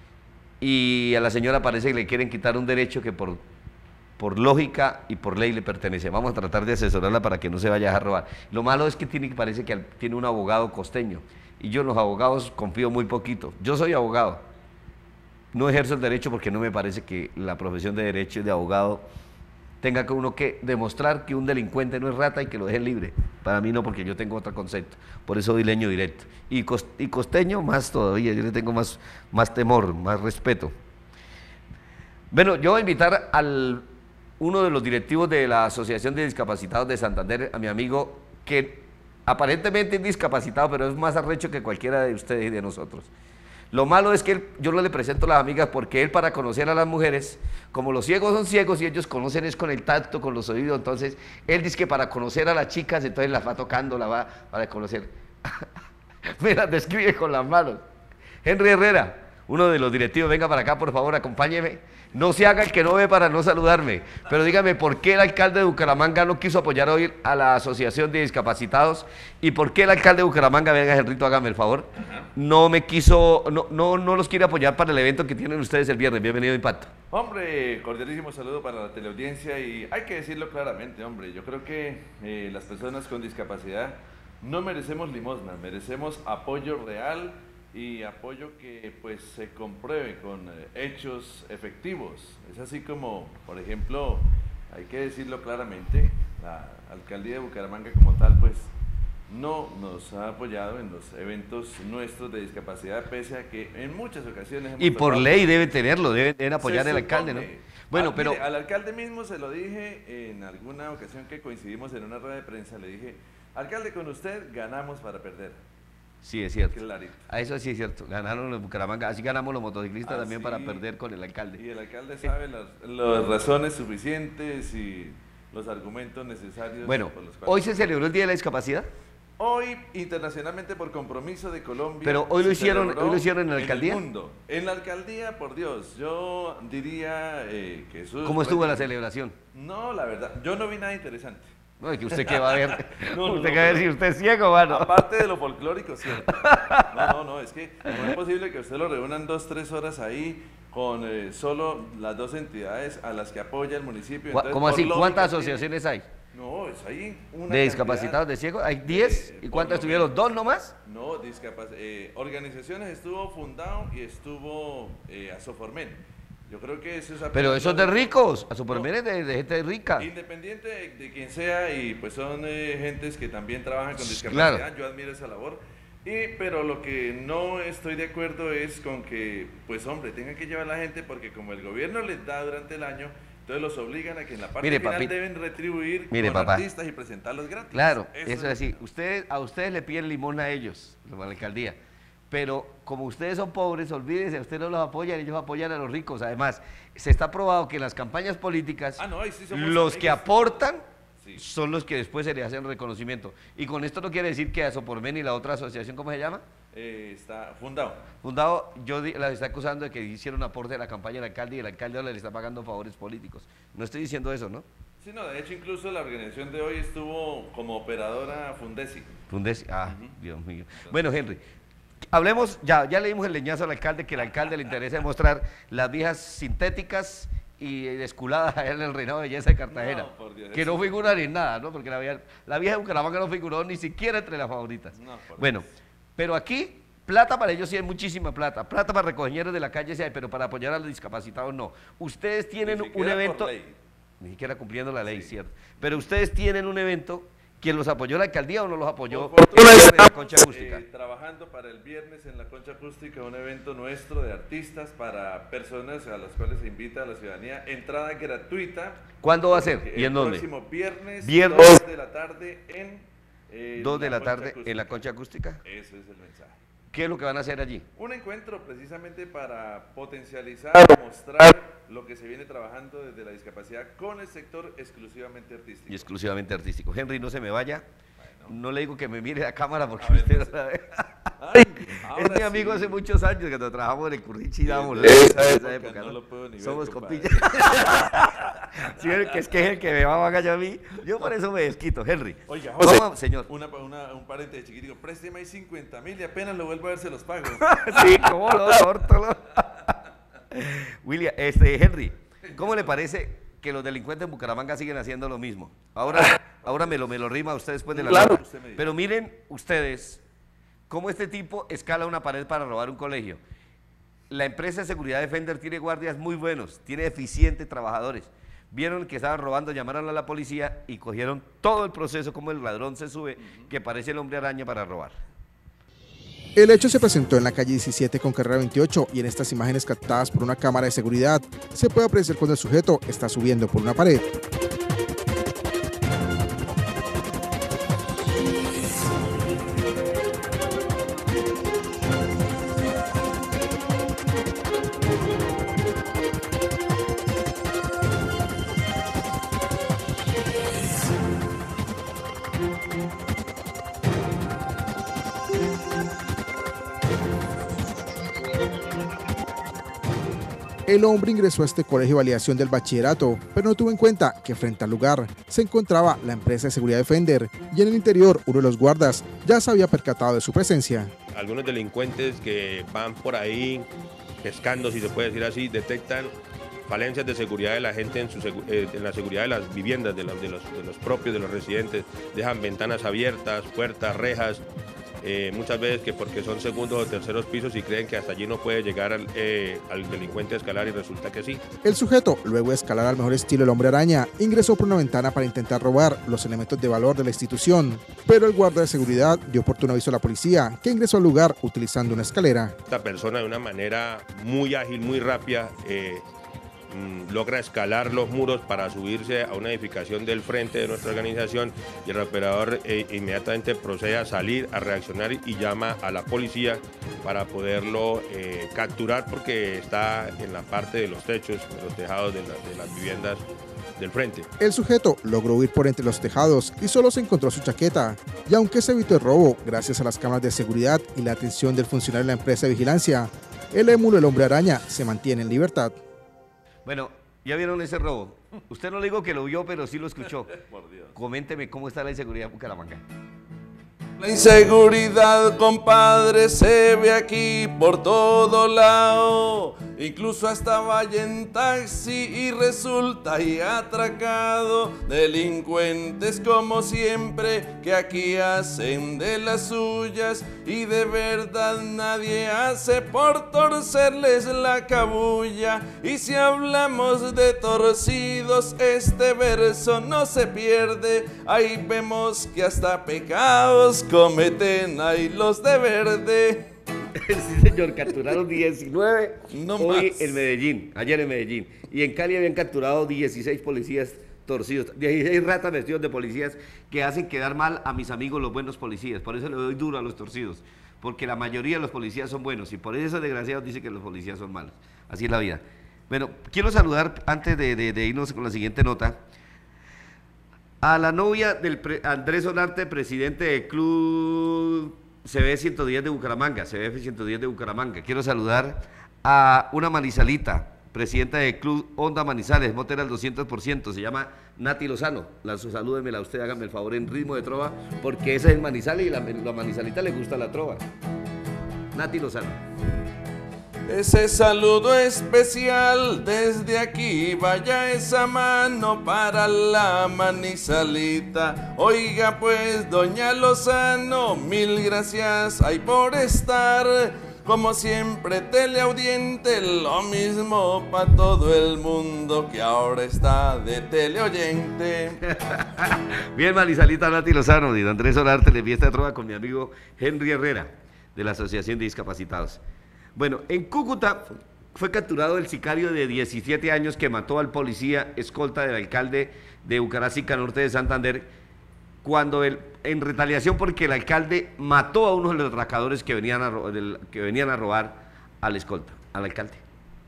Y a la señora parece que le quieren quitar un derecho que por lógica y por ley le pertenece. Vamos a tratar de asesorarla para que no se vaya a dejar robar. Lo malo es que parece que tiene un abogado costeño, y yo en los abogados confío muy poquito. Yo soy abogado, no ejerzo el derecho porque no me parece que la profesión de derecho y de abogado tenga que uno que demostrar que un delincuente no es rata y que lo dejen libre. Para mí no, porque yo tengo otro concepto. Por eso doy leño directo. Y costeño más todavía, yo le tengo más temor, más respeto. Bueno, yo voy a invitar uno de los directivos de la Asociación de Discapacitados de Santander, a mi amigo, que aparentemente es discapacitado, pero es más arrecho que cualquiera de ustedes y de nosotros. Lo malo es que yo no le presento a las amigas porque él, para conocer a las mujeres, como los ciegos son ciegos y ellos conocen es con el tacto, con los oídos, entonces él dice que para conocer a las chicas, entonces las va tocando, la va para conocer. Me las describe con las manos. Henry Herrera, uno de los directivos, venga para acá, por favor, acompáñeme. No se haga el que no ve para no saludarme, pero dígame, ¿por qué el alcalde de Bucaramanga no quiso apoyar hoy a la Asociación de Discapacitados? ¿Y por qué el alcalde de Bucaramanga, venga, Henrito, hágame el favor, no los quiere apoyar para el evento que tienen ustedes el viernes? Bienvenido a Impacto. Hombre, cordialísimo saludo para la teleaudiencia, y hay que decirlo claramente, hombre, yo creo que las personas con discapacidad no merecemos limosna, merecemos apoyo real, y apoyo que pues se compruebe con hechos efectivos. Es así como, por ejemplo, hay que decirlo claramente, la alcaldía de Bucaramanga como tal pues no nos ha apoyado en los eventos nuestros de discapacidad, pese a que en muchas ocasiones hemos y por ley deben tenerlo, deben apoyar al alcalde, ¿no? Bueno, pero mire, al alcalde mismo se lo dije en alguna ocasión que coincidimos en una rueda de prensa, le dije, alcalde, con usted ganamos para perder. Sí, es cierto. Clarito. A eso sí es cierto. Ganaron los Bucaramanga, así ganamos los motociclistas también para perder con el alcalde. Y el alcalde sabe las razones suficientes y los argumentos necesarios. Bueno, por los cuales... ¿hoy se celebró el Día de la Discapacidad? Hoy, internacionalmente, por compromiso de Colombia. Pero hoy lo hicieron en la alcaldía. En el mundo. En la alcaldía, por Dios, yo diría que eso... ¿Cómo estuvo la celebración? No, la verdad, yo no vi nada interesante. No, es que usted qué va a ver. Usted qué va a ver si usted es ciego, mano. Aparte de lo folclórico, cierto. No, es que no es posible que usted lo reúnan 2-3 horas ahí con solo las dos entidades a las que apoya el municipio. ¿Cómo Entonces, así? ¿Cuántas asociaciones hay? No, es ahí una ¿De discapacitados de ciegos? ¿Hay 10? ¿Y cuántas estuvieron? ¿2 nomás? No, organizaciones estuvo Fundado y estuvo Asoformen. Yo creo que eso es... Pero eso es de ricos, Asoformen es de gente rica. Independiente de quien sea, y pues son gentes que también trabajan con discapacidad, claro. Yo admiro esa labor. Pero lo que no estoy de acuerdo es con que, pues hombre, tengan que llevar a la gente porque como el gobierno les da durante el año, entonces los obligan a que en la parte final deben retribuir con artistas y presentarlos gratis. Claro, eso es así. A ustedes le piden limón a ellos, a la alcaldía. Pero como ustedes son pobres, olvídense, ustedes no los apoyan, ellos apoyan a los ricos. Además, se está probado que en las campañas políticas, los que aportan son los que después se le hacen reconocimiento. Y con esto no quiere decir que Asoformen y la otra asociación, ¿cómo se llama? Está Fundado. Fundado, las está acusando de que hicieron aporte de la campaña del alcalde y el alcalde ahora le está pagando favores políticos. No estoy diciendo eso, ¿no? Sí, no, de hecho incluso la organización de hoy estuvo como operadora Fundesi. Fundesi, Dios mío. Bueno, Henry, hablemos, ya le dimos el leñazo al alcalde, que el alcalde le interesa demostrar las viejas sintéticas y desculadas allá en el Reinado de Belleza de Cartagena, que no figuran en nada, ¿no? Porque la vieja de Bucaramanga no figuró ni siquiera entre las favoritas. Bueno, pero aquí, plata para ellos sí hay muchísima plata, plata para recogeñeros de la calle sí hay, pero para apoyar a los discapacitados no. Ustedes tienen un evento, ni siquiera cumpliendo la ley, cierto, pero ustedes tienen un evento. ¿Quién los apoyó, la alcaldía o no los apoyó? En la Concha Acústica. Trabajando para el viernes en la Concha Acústica, un evento nuestro de artistas para personas a las cuales se invita a la ciudadanía, entrada gratuita. ¿Cuándo va a ser? ¿Y en dónde? El próximo viernes, 2 de la tarde en 2 de la tarde en la Concha Acústica. Eso es el mensaje. ¿Qué es lo que van a hacer allí? Un encuentro precisamente para potencializar, mostrar lo que se viene trabajando desde la discapacidad con el sector exclusivamente artístico. Y exclusivamente artístico. Henry, no se me vaya. Bueno. No le digo que me mire la cámara porque usted no sabe. Es mi amigo hace muchos años, que cuando trabajamos en el Currichi dábamos esa época, no lo puedo ni ver. Somos compillas. Sí, que es el que me va a vagar a mí. Yo por eso me desquito, Henry. Oiga, José, señor. Un paréntesis chiquitico. Présteme ahí 50.000 y apenas lo vuelvo a ver, se los pago. Sí, cómo lo tórtolo. William, Henry, ¿cómo le parece que los delincuentes en Bucaramanga siguen haciendo lo mismo? Ahora me lo rima usted después de la nota. Pero miren ustedes cómo este tipo escala una pared para robar un colegio. La empresa de seguridad Defender tiene guardias muy buenos, tiene eficientes trabajadores. Vieron que estaban robando, llamaron a la policía y cogieron todo el proceso, como el ladrón se sube, que parece el hombre araña para robar. El hecho se presentó en la calle 17 con carrera 28 y en estas imágenes captadas por una cámara de seguridad se puede apreciar cuando el sujeto está subiendo por una pared. El hombre ingresó a este colegio de validación del bachillerato, pero no tuvo en cuenta que frente al lugar se encontraba la empresa de seguridad Defender y en el interior uno de los guardas ya se había percatado de su presencia. Algunos delincuentes que van por ahí pescando, si se puede decir así, detectan falencias de seguridad de la gente en la seguridad de las viviendas, de los propios, de los residentes. Dejan ventanas abiertas, puertas, rejas. Muchas veces que porque son segundos o terceros pisos y creen que hasta allí no puede llegar al delincuente a escalar y resulta que sí. El sujeto, luego de escalar al mejor estilo el hombre araña, ingresó por una ventana para intentar robar los elementos de valor de la institución, pero el guardia de seguridad dio oportuno aviso a la policía, que ingresó al lugar utilizando una escalera. Esta persona de una manera muy ágil, muy rápida, logra escalar los muros para subirse a una edificación del frente de nuestra organización y el operador inmediatamente procede a salir, a reaccionar y llama a la policía para poderlo capturar porque está en la parte de los techos, de los tejados de las viviendas del frente. El sujeto logró huir por entre los tejados y solo se encontró su chaqueta, y aunque se evitó el robo gracias a las cámaras de seguridad y la atención del funcionario de la empresa de vigilancia, el émulo del hombre araña se mantiene en libertad. Bueno, ¿ya vieron ese robo? Usted no le digo que lo vio, pero sí lo escuchó. Coménteme cómo está la inseguridad en Bucaramanga. La inseguridad, compadre, se ve aquí por todo lado. incluso hasta vaya en taxi y resulta y atracado. Delincuentes como siempre que aquí hacen de las suyas y de verdad nadie hace por torcerles la cabulla. Y si hablamos de torcidos, este verso no se pierde. Ahí vemos que hasta pecados cometen ahí los de verde. Sí, señor, capturaron 19 hoy en Medellín, ayer en Medellín. Y en Cali habían capturado 16 policías torcidos, 16 ratas vestidos de policías que hacen quedar mal a mis amigos los buenos policías. Por eso le doy duro a los torcidos, porque la mayoría de los policías son buenos y por eso desgraciados dicen que los policías son malos. Así es la vida. Bueno, quiero saludar, antes de irnos con la siguiente nota, a la novia del Andrés Solarte, presidente del Club CB 110 de Bucaramanga, CBF 110 de Bucaramanga. Quiero saludar a una manizalita, presidenta del Club Honda Manizales, motera al 200%, se llama Nati Lozano. Salúdemela usted, hágame el favor, en ritmo de trova, porque esa es Manizales y la manizalita le gusta la trova. Nati Lozano. Ese saludo especial desde aquí, vaya esa mano para la manizalita. Oiga pues, doña Lozano, mil gracias hay por estar. Como siempre, teleaudiente, lo mismo para todo el mundo que ahora está de teleoyente. Bien, manizalita Nati Lozano, de Andrés Solarte, de fiesta de trova con mi amigo Henry Herrera, de la Asociación de Discapacitados. Bueno, en Cúcuta fue capturado el sicario de 17 años que mató al policía escolta del alcalde de Bucaramanga Norte de Santander, cuando en retaliación porque el alcalde mató a uno de los atracadores que venían a robar al escolta, al alcalde.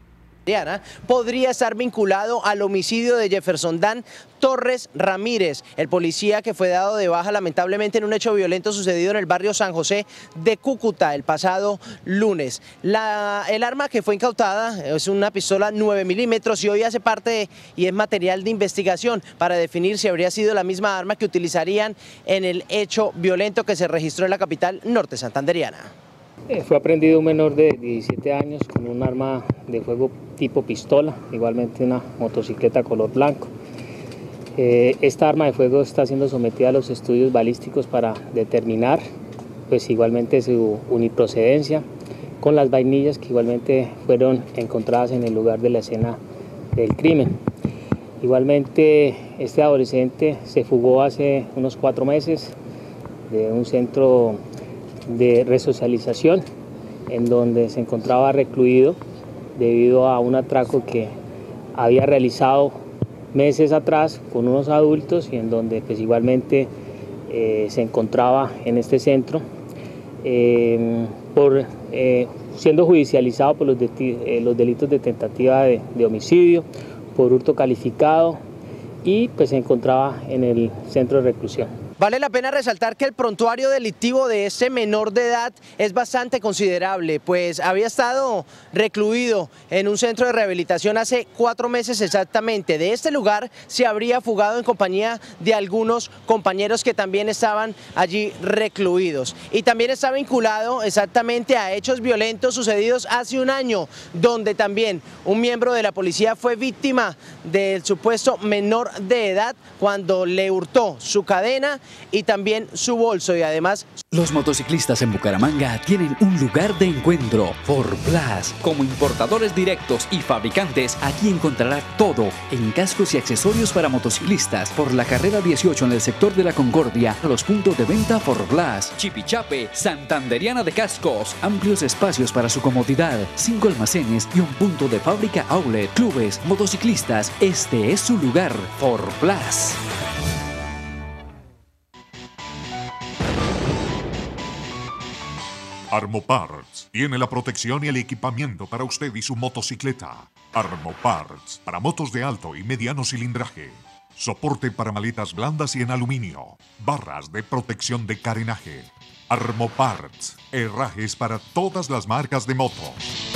Podría estar vinculado al homicidio de Jefferson Dan Torres Ramírez, el policía que fue dado de baja lamentablemente en un hecho violento sucedido en el barrio San José de Cúcuta el pasado lunes. El arma que fue incautada es una pistola 9 milímetros y hoy hace parte y es material de investigación para definir si habría sido la misma arma que utilizarían en el hecho violento que se registró en la capital norte santanderiana. Fue aprendido un menor de 17 años con un arma de fuego tipo pistola, igualmente una motocicleta color blanco. Esta arma de fuego está siendo sometida a los estudios balísticos para determinar pues igualmente su uniprocedencia, con las vainillas que igualmente fueron encontradas en el lugar de la escena del crimen. Igualmente este adolescente se fugó hace unos 4 meses de un centro de resocialización en donde se encontraba recluido debido a un atraco que había realizado meses atrás con unos adultos y en donde pues igualmente se encontraba en este centro siendo judicializado por los delitos de tentativa de homicidio, por hurto calificado y pues se encontraba en el centro de reclusión. Vale la pena resaltar que el prontuario delictivo de este menor de edad es bastante considerable, pues había estado recluido en un centro de rehabilitación hace 4 meses exactamente. De este lugar se habría fugado en compañía de algunos compañeros que también estaban allí recluidos. Y también está vinculado exactamente a hechos violentos sucedidos hace un año, donde también un miembro de la policía fue víctima del supuesto menor de edad cuando le hurtó su cadena y también su bolso y además... Los motociclistas en Bucaramanga tienen un lugar de encuentro, Forplas. Como importadores directos y fabricantes, aquí encontrará todo en cascos y accesorios para motociclistas. Por la carrera 18 en el sector de la Concordia, a los puntos de venta Forplas. Chipichape, Santanderiana de Cascos. Amplios espacios para su comodidad, 5 almacenes y un punto de fábrica outlet. Clubes, motociclistas, este es su lugar, Forplas. Armoparts tiene la protección y el equipamiento para usted y su motocicleta. Armoparts para motos de alto y mediano cilindraje. Soporte para maletas blandas y en aluminio. Barras de protección de carenaje. Armoparts, herrajes para todas las marcas de motos.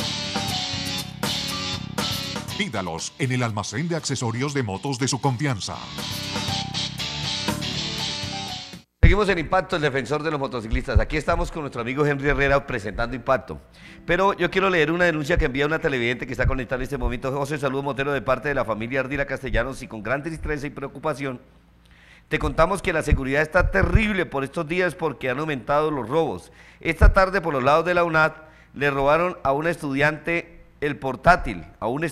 Pídalos en el almacén de accesorios de motos de su confianza. Seguimos en Impacto, el defensor de los motociclistas. Aquí estamos con nuestro amigo Henry Herrera presentando Impacto. Pero yo quiero leer una denuncia que envía una televidente que está conectada en este momento. José, saludo Motero, de parte de la familia Ardila Castellanos, y con gran tristeza y preocupación te contamos que la seguridad está terrible por estos días porque han aumentado los robos. Esta tarde por los lados de la UNAD le robaron a un estudiante el portátil,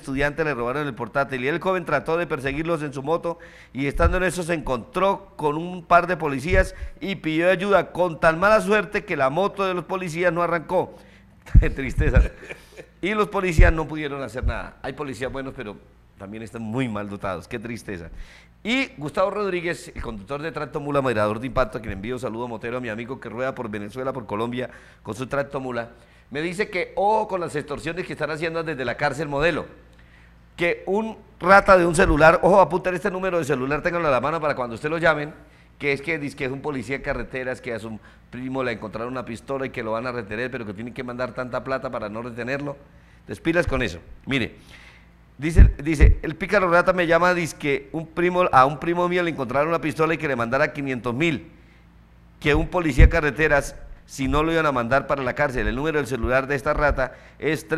y el joven trató de perseguirlos en su moto y estando en eso se encontró con un par de policías y pidió ayuda, con tan mala suerte que la moto de los policías no arrancó. Qué tristeza. Y los policías no pudieron hacer nada. Hay policías buenos, pero también están muy mal dotados. Qué tristeza. Y Gustavo Rodríguez, el conductor de Tracto Mula, moderador de Impacto, a quien envío saludo Motero, a mi amigo que rueda por Venezuela, por Colombia, con su Tracto Mula, me dice que ojo con las extorsiones que están haciendo desde la cárcel Modelo, que un rata de un celular, ojo, apuntar este número de celular, ténganlo a la mano para cuando usted lo llamen, que es un policía de carreteras, que a su primo le encontraron una pistola y que lo van a retener, pero que tienen que mandar tanta plata para no retenerlo. Entonces, pilas con eso. Mire, dice, el pícaro rata me llama, dice que a un primo mío le encontraron una pistola y que le mandara 500.000, que un policía de carreteras, si no lo iban a mandar para la cárcel. El número del celular de esta rata es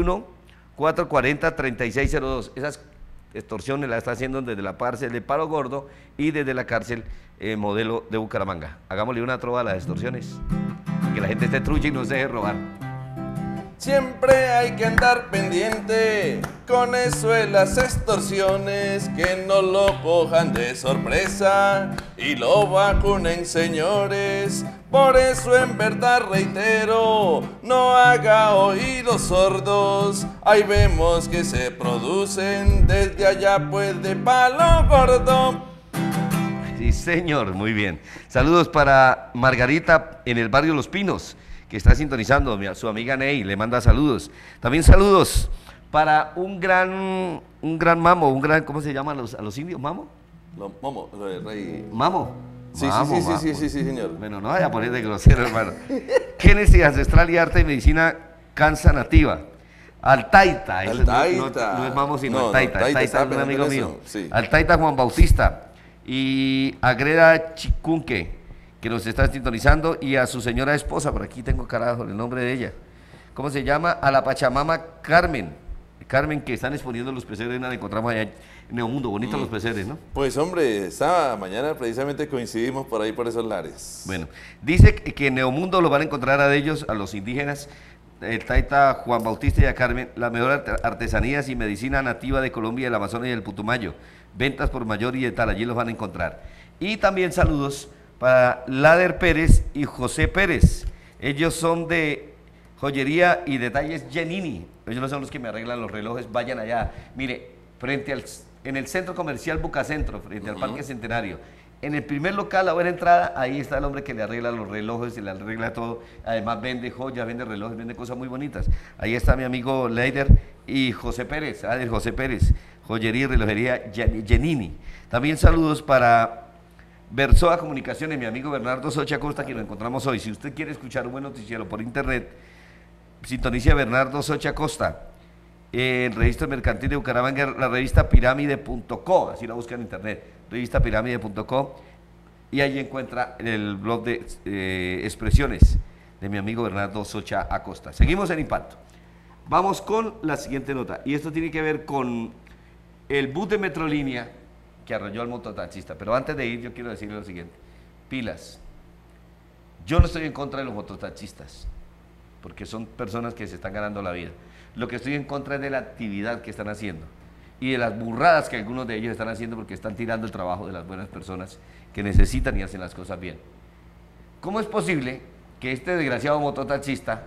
321-440-3602. Esas extorsiones las está haciendo desde la cárcel de Palo Gordo y desde la cárcel Modelo de Bucaramanga. Hagámosle una trova a las extorsiones, para que la gente esté trucha y no se deje robar. Siempre hay que andar pendiente con eso de las extorsiones, que no lo cojan de sorpresa y lo vacunen, señores. Por eso en verdad reitero, no haga oídos sordos. Ahí vemos que se producen desde allá pues de Palo Gordo. Sí señor, muy bien. Saludos para Margarita en el barrio Los Pinos, que está sintonizando, su amiga Ney, le manda saludos. También saludos para un gran mamo, ¿cómo se llama a los indios? ¿Mamo? Mamo, rey. ¿Mamo? Sí, señor. Bueno, no vaya a poner de grosero, hermano. Génesis Ancestral y Arte y Medicina Cansa Nativa. Altaita. No es mamo, sino Altaita. Altaita es un amigo mío. Sí. Altaita Juan Bautista. Y Agreda Chicunque, que nos está sintonizando, y a su señora esposa, por aquí tengo carajo el nombre de ella, ¿cómo se llama? A la Pachamama Carmen, que están exponiendo los pesebres, la encontramos allá en Neomundo, bonitos los pesebres, ¿no? Pues hombre, mañana precisamente coincidimos por ahí, por esos lares. Bueno, dice que en Neomundo lo van a encontrar a ellos, a los indígenas, el Taita Juan Bautista y a Carmen, las mejores artesanías y medicina nativa de Colombia, del Amazonas y del Putumayo, ventas por mayor y de tal, allí los van a encontrar. Y también saludos para Lader Pérez y José Pérez. Ellos son de joyería y detalles Giannini. Ellos no son los que me arreglan los relojes, vayan allá. Mire, en el centro comercial Bucacentro, frente al Parque Centenario, en el primer local, a buena entrada, ahí está el hombre que le arregla los relojes y le arregla todo. Además vende joyas, vende relojes, vende cosas muy bonitas. Ahí está mi amigo Leider y José Pérez, José Pérez, joyería y relojería Giannini. También saludos para Versoa Comunicaciones, mi amigo Bernardo Socha Costa, que lo encontramos hoy. Si usted quiere escuchar un buen noticiero por internet, sintonice a Bernardo Socha Costa. El registro mercantil de Bucaramanga, la revista pirámide.co, así la busca en internet, revista pirámide.co, y ahí encuentra el blog de expresiones de mi amigo Bernardo Socha Acosta. Seguimos en Impacto. Vamos con la siguiente nota, y esto tiene que ver con el bus de Metrolínea que arrolló al mototaxista. Pero antes de ir, yo quiero decirle lo siguiente: pilas. Yo no estoy en contra de los mototaxistas, porque son personas que se están ganando la vida. Lo que estoy en contra es de la actividad que están haciendo y de las burradas que algunos de ellos están haciendo, porque están tirando el trabajo de las buenas personas que necesitan y hacen las cosas bien. ¿Cómo es posible que este desgraciado mototaxista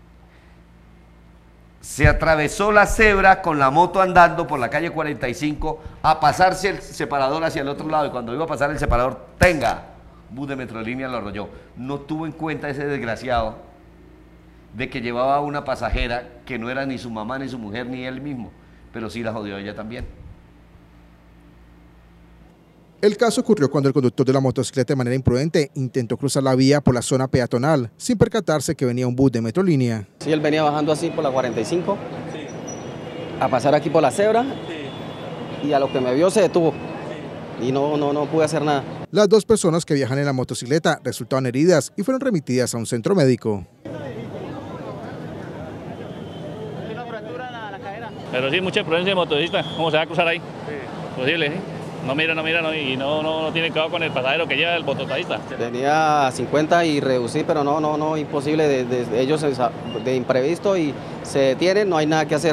se atravesó la cebra con la moto andando por la calle 45 a pasarse el separador hacia el otro lado, y cuando iba a pasar el separador, bus de Metrolínea lo arrolló? No tuvo en cuenta ese desgraciado de que llevaba a una pasajera que no era ni su mamá, ni su mujer, ni él mismo, pero sí la jodió ella también. El caso ocurrió cuando el conductor de la motocicleta de manera imprudente intentó cruzar la vía por la zona peatonal sin percatarse que venía un bus de Metrolínea. Sí, él venía bajando así por la 45, a pasar aquí por la cebra, y a lo que me vio se detuvo y no pude hacer nada. Las 2 personas que viajan en la motocicleta resultaron heridas y fueron remitidas a un centro médico. Pero sí, mucha imprudencia de motorista. ¿Cómo se va a cruzar ahí? Sí. Posible, ¿sí? No mira, y no tiene cuidado con el pasajero que lleva el mototaxista. Tenía 50 y reducir, pero no, imposible. Ellos de imprevisto y se detienen, no hay nada que hacer.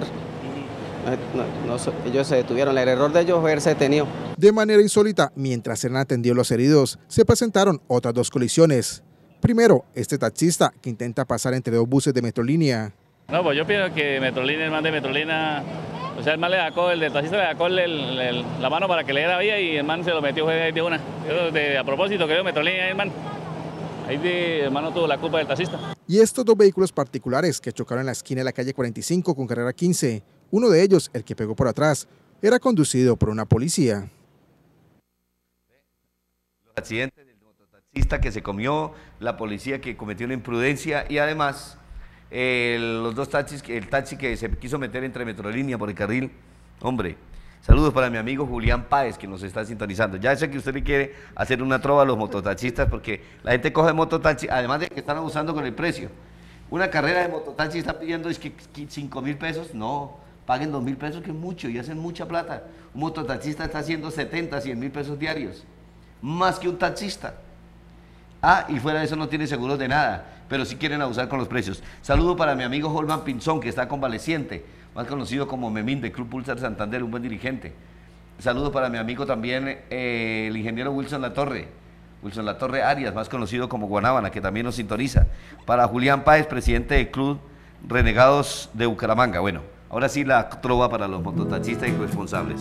Ellos se detuvieron, el error de ellos fue haberse detenido. De manera insólita, mientras eran atendidos los heridos, se presentaron otras 2 colisiones. Primero, este taxista que intenta pasar entre 2 buses de Metrolínea. No, pues yo pienso que Metrolínea, el man de Metrolínea, o sea, el man el del taxista le sacó la mano para que le diera vía y el man se lo metió de una. A propósito, creo Metrolínea, el man. Ahí el man no tuvo la culpa del taxista. Y estos 2 vehículos particulares que chocaron en la esquina de la calle 45 con carrera 15, uno de ellos, el que pegó por atrás, era conducido por una policía. Los accidentes del mototaxista que se comió, la policía que cometió una imprudencia y además los 2 taxis, el taxi que se quiso meter entre Metrolínea por el carril. Hombre, saludos para mi amigo Julián Páez que nos está sintonizando. Ya sé que usted le quiere hacer una trova a los mototaxistas porque la gente coge mototaxi, además de que están abusando con el precio. Una carrera de mototaxi está pidiendo es que 5.000 pesos, no, paguen 2.000 pesos que es mucho y hacen mucha plata. Un mototaxista está haciendo 70, 100.000 pesos diarios, más que un taxista. Y fuera de eso no tiene seguros de nada, pero sí quieren abusar con los precios. Saludo para mi amigo Holman Pinzón, que está convaleciente, más conocido como Memín, del Club Pulsar Santander, un buen dirigente. Saludo para mi amigo también, el ingeniero Wilson Latorre Arias, más conocido como Guanábana, que también nos sintoniza. Para Julián Páez, presidente del Club Renegados de Bucaramanga. Bueno, ahora sí la trova para los mototaxistas irresponsables.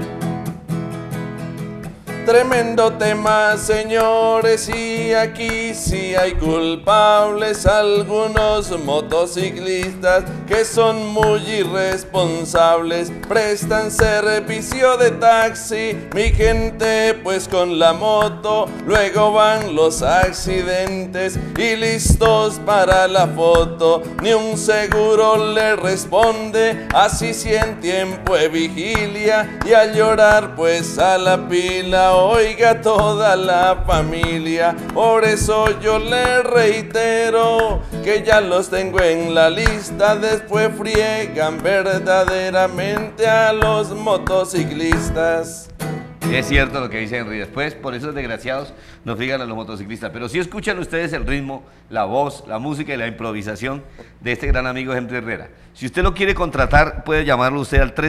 Tremendo tema, señores, y aquí sí hay culpables, algunos motociclistas que son muy irresponsables, prestan servicio de taxi, mi gente, pues con la moto, luego van los accidentes y listos para la foto, ni un seguro le responde, así si en tiempo de vigilia y a llorar pues a la pila. Oiga toda la familia, por eso yo le reitero que ya los tengo en la lista, después friegan verdaderamente a los motociclistas. Es cierto lo que dice Henry, después por esos desgraciados nos friegan a los motociclistas, pero si escuchan ustedes el ritmo, la voz, la música y la improvisación de este gran amigo Henry Herrera. Si usted lo quiere contratar, puede llamarlo usted al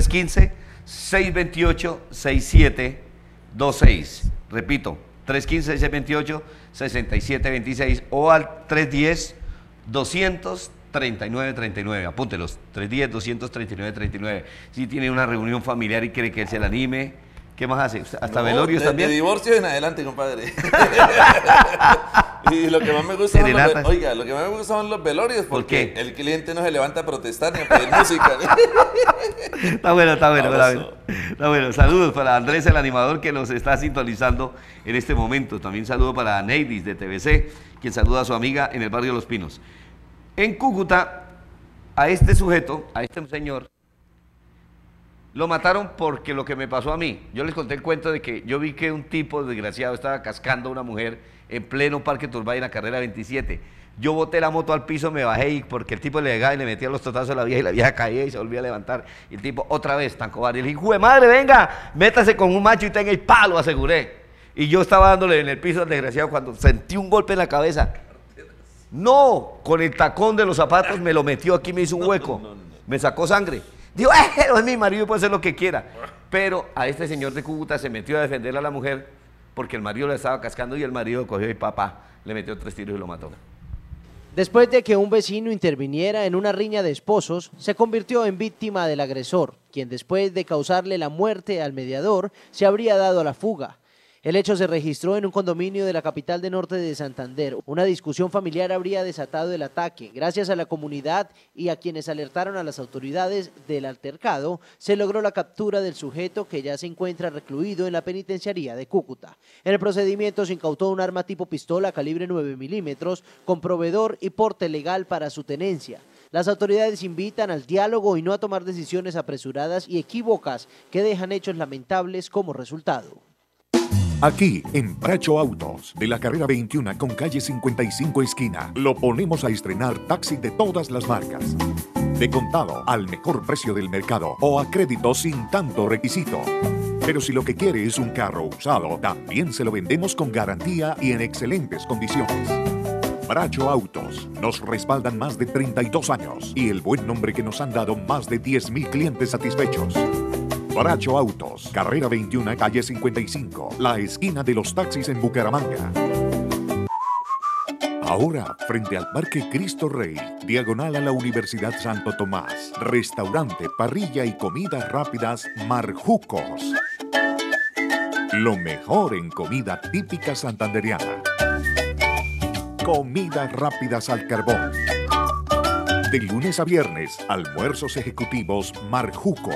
315-628-6726. Repito, 315-628-6726 o al 310-239-39. Apúntelos, 310-239-39. Si tiene una reunión familiar y quiere que él se la anime, ¿qué más hace? ¿Hasta velorios también? De divorcio en adelante, compadre. Y lo que más me gusta son los velorios, porque el cliente no se levanta a protestar ni a pedir música. Está bueno. Saludos para Andrés, el animador que nos está sintonizando en este momento. También saludo para Neidis de TVC, quien saluda a su amiga en el barrio Los Pinos. En Cúcuta, a este sujeto, a este señor, lo mataron porque lo que me pasó a mí. Yo les conté el cuento de que yo vi que un tipo desgraciado estaba cascando a una mujer en pleno Parque Turbay en la carrera 27. Yo boté la moto al piso, me bajé y porque el tipo le llegaba y le metía los totazos a la vieja y la vieja caía y se volvía a levantar. Y el tipo otra vez tan cobarde. Y le dije, hijo de madre, venga, métase con un macho y tenga el palo, aseguré. Y yo estaba dándole en el piso al desgraciado cuando sentí un golpe en la cabeza. No, con el tacón de los zapatos me lo metió aquí, me hizo un hueco. Me sacó sangre. Digo, es mi marido, puede hacer lo que quiera. Pero a este señor de Cúcuta se metió a defender a la mujer porque el marido le estaba cascando y el marido cogió y le metió 3 tiros y lo mató. Después de que un vecino interviniera en una riña de esposos, se convirtió en víctima del agresor, quien después de causarle la muerte al mediador, se habría dado a la fuga. El hecho se registró en un condominio de la capital de norte de Santander. Una discusión familiar habría desatado el ataque. Gracias a la comunidad y a quienes alertaron a las autoridades del altercado, se logró la captura del sujeto que ya se encuentra recluido en la penitenciaría de Cúcuta. En el procedimiento se incautó un arma tipo pistola calibre 9 milímetros con proveedor y porte legal para su tenencia. Las autoridades invitan al diálogo y no a tomar decisiones apresuradas y equívocas que dejan hechos lamentables como resultado. Aquí, en Bracho Autos, de la carrera 21 con calle 55 esquina, lo ponemos a estrenar taxi de todas las marcas. De contado, al mejor precio del mercado o a crédito sin tanto requisito. Pero si lo que quiere es un carro usado, también se lo vendemos con garantía y en excelentes condiciones. Bracho Autos, nos respaldan más de 32 años y el buen nombre que nos han dado más de 10.000 clientes satisfechos. Bracho Autos, carrera 21, calle 55, la esquina de los taxis en Bucaramanga. Ahora, frente al Parque Cristo Rey, diagonal a la Universidad Santo Tomás, restaurante, parrilla y comidas rápidas Marjucos. Lo mejor en comida típica santandereana. Comidas rápidas al carbón. De lunes a viernes, almuerzos ejecutivos Marjucos.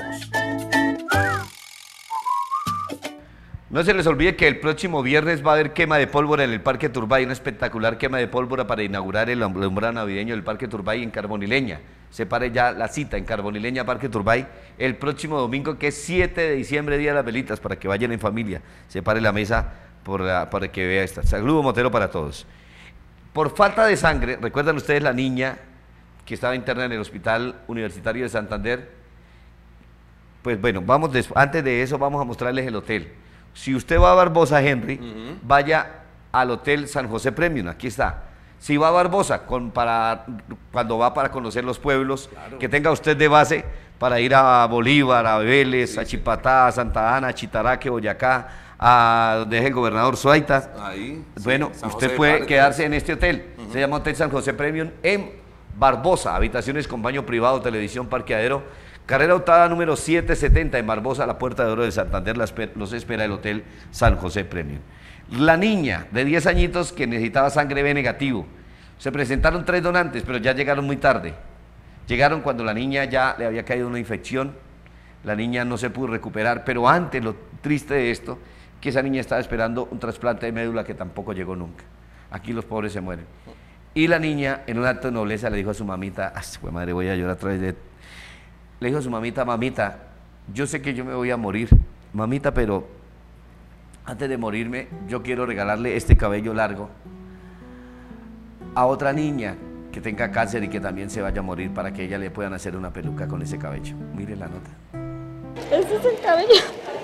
No se les olvide que el próximo viernes va a haber quema de pólvora en el Parque Turbay, una espectacular quema de pólvora para inaugurar el alumbrado navideño del Parque Turbay en Carbonileña. Separe ya la cita en Carbonileña, Parque Turbay, el próximo domingo, que es 7 de diciembre, Día de las Velitas, para que vayan en familia. Separe la mesa para que vea esta. Saludo Motero para todos. Por falta de sangre, ¿recuerdan ustedes la niña que estaba interna en el Hospital Universitario de Santander? Pues bueno, antes de eso vamos a mostrarles el hotel. Si usted va a Barbosa, Henry, vaya al Hotel San José Premium, aquí está. Si va a Barbosa, cuando va para conocer los pueblos, claro, que tenga usted de base para ir a Bolívar, a Vélez, sí, a Chipatá, a Santa Ana, a Chitaraque, Boyacá, a donde es el gobernador Zuaita. Ahí, bueno, sí, usted puede quedarse en este hotel. Se llama Hotel San José Premium en Barbosa, habitaciones con baño privado, televisión, parqueadero. Carrera Octava número 770 en Barbosa, la Puerta de Oro de Santander, los espera el Hotel San José Premium. La niña de 10 añitos que necesitaba sangre B negativo. Se presentaron 3 donantes, pero ya llegaron muy tarde. Llegaron cuando la niña ya le había caído una infección, la niña no se pudo recuperar, pero antes lo triste de esto, que esa niña estaba esperando un trasplante de médula que tampoco llegó nunca. Aquí los pobres se mueren. Y la niña, en un acto de nobleza, le dijo a su mamita, ¡ay, madre, voy a llorar otra vez! Le dijo a su mamita, mamita, yo sé que yo me voy a morir, mamita, pero antes de morirme, yo quiero regalarle este cabello largo a otra niña que tenga cáncer y que también se vaya a morir, para que ella le puedan hacer una peluca con ese cabello. Mire la nota. Ese es el cabello.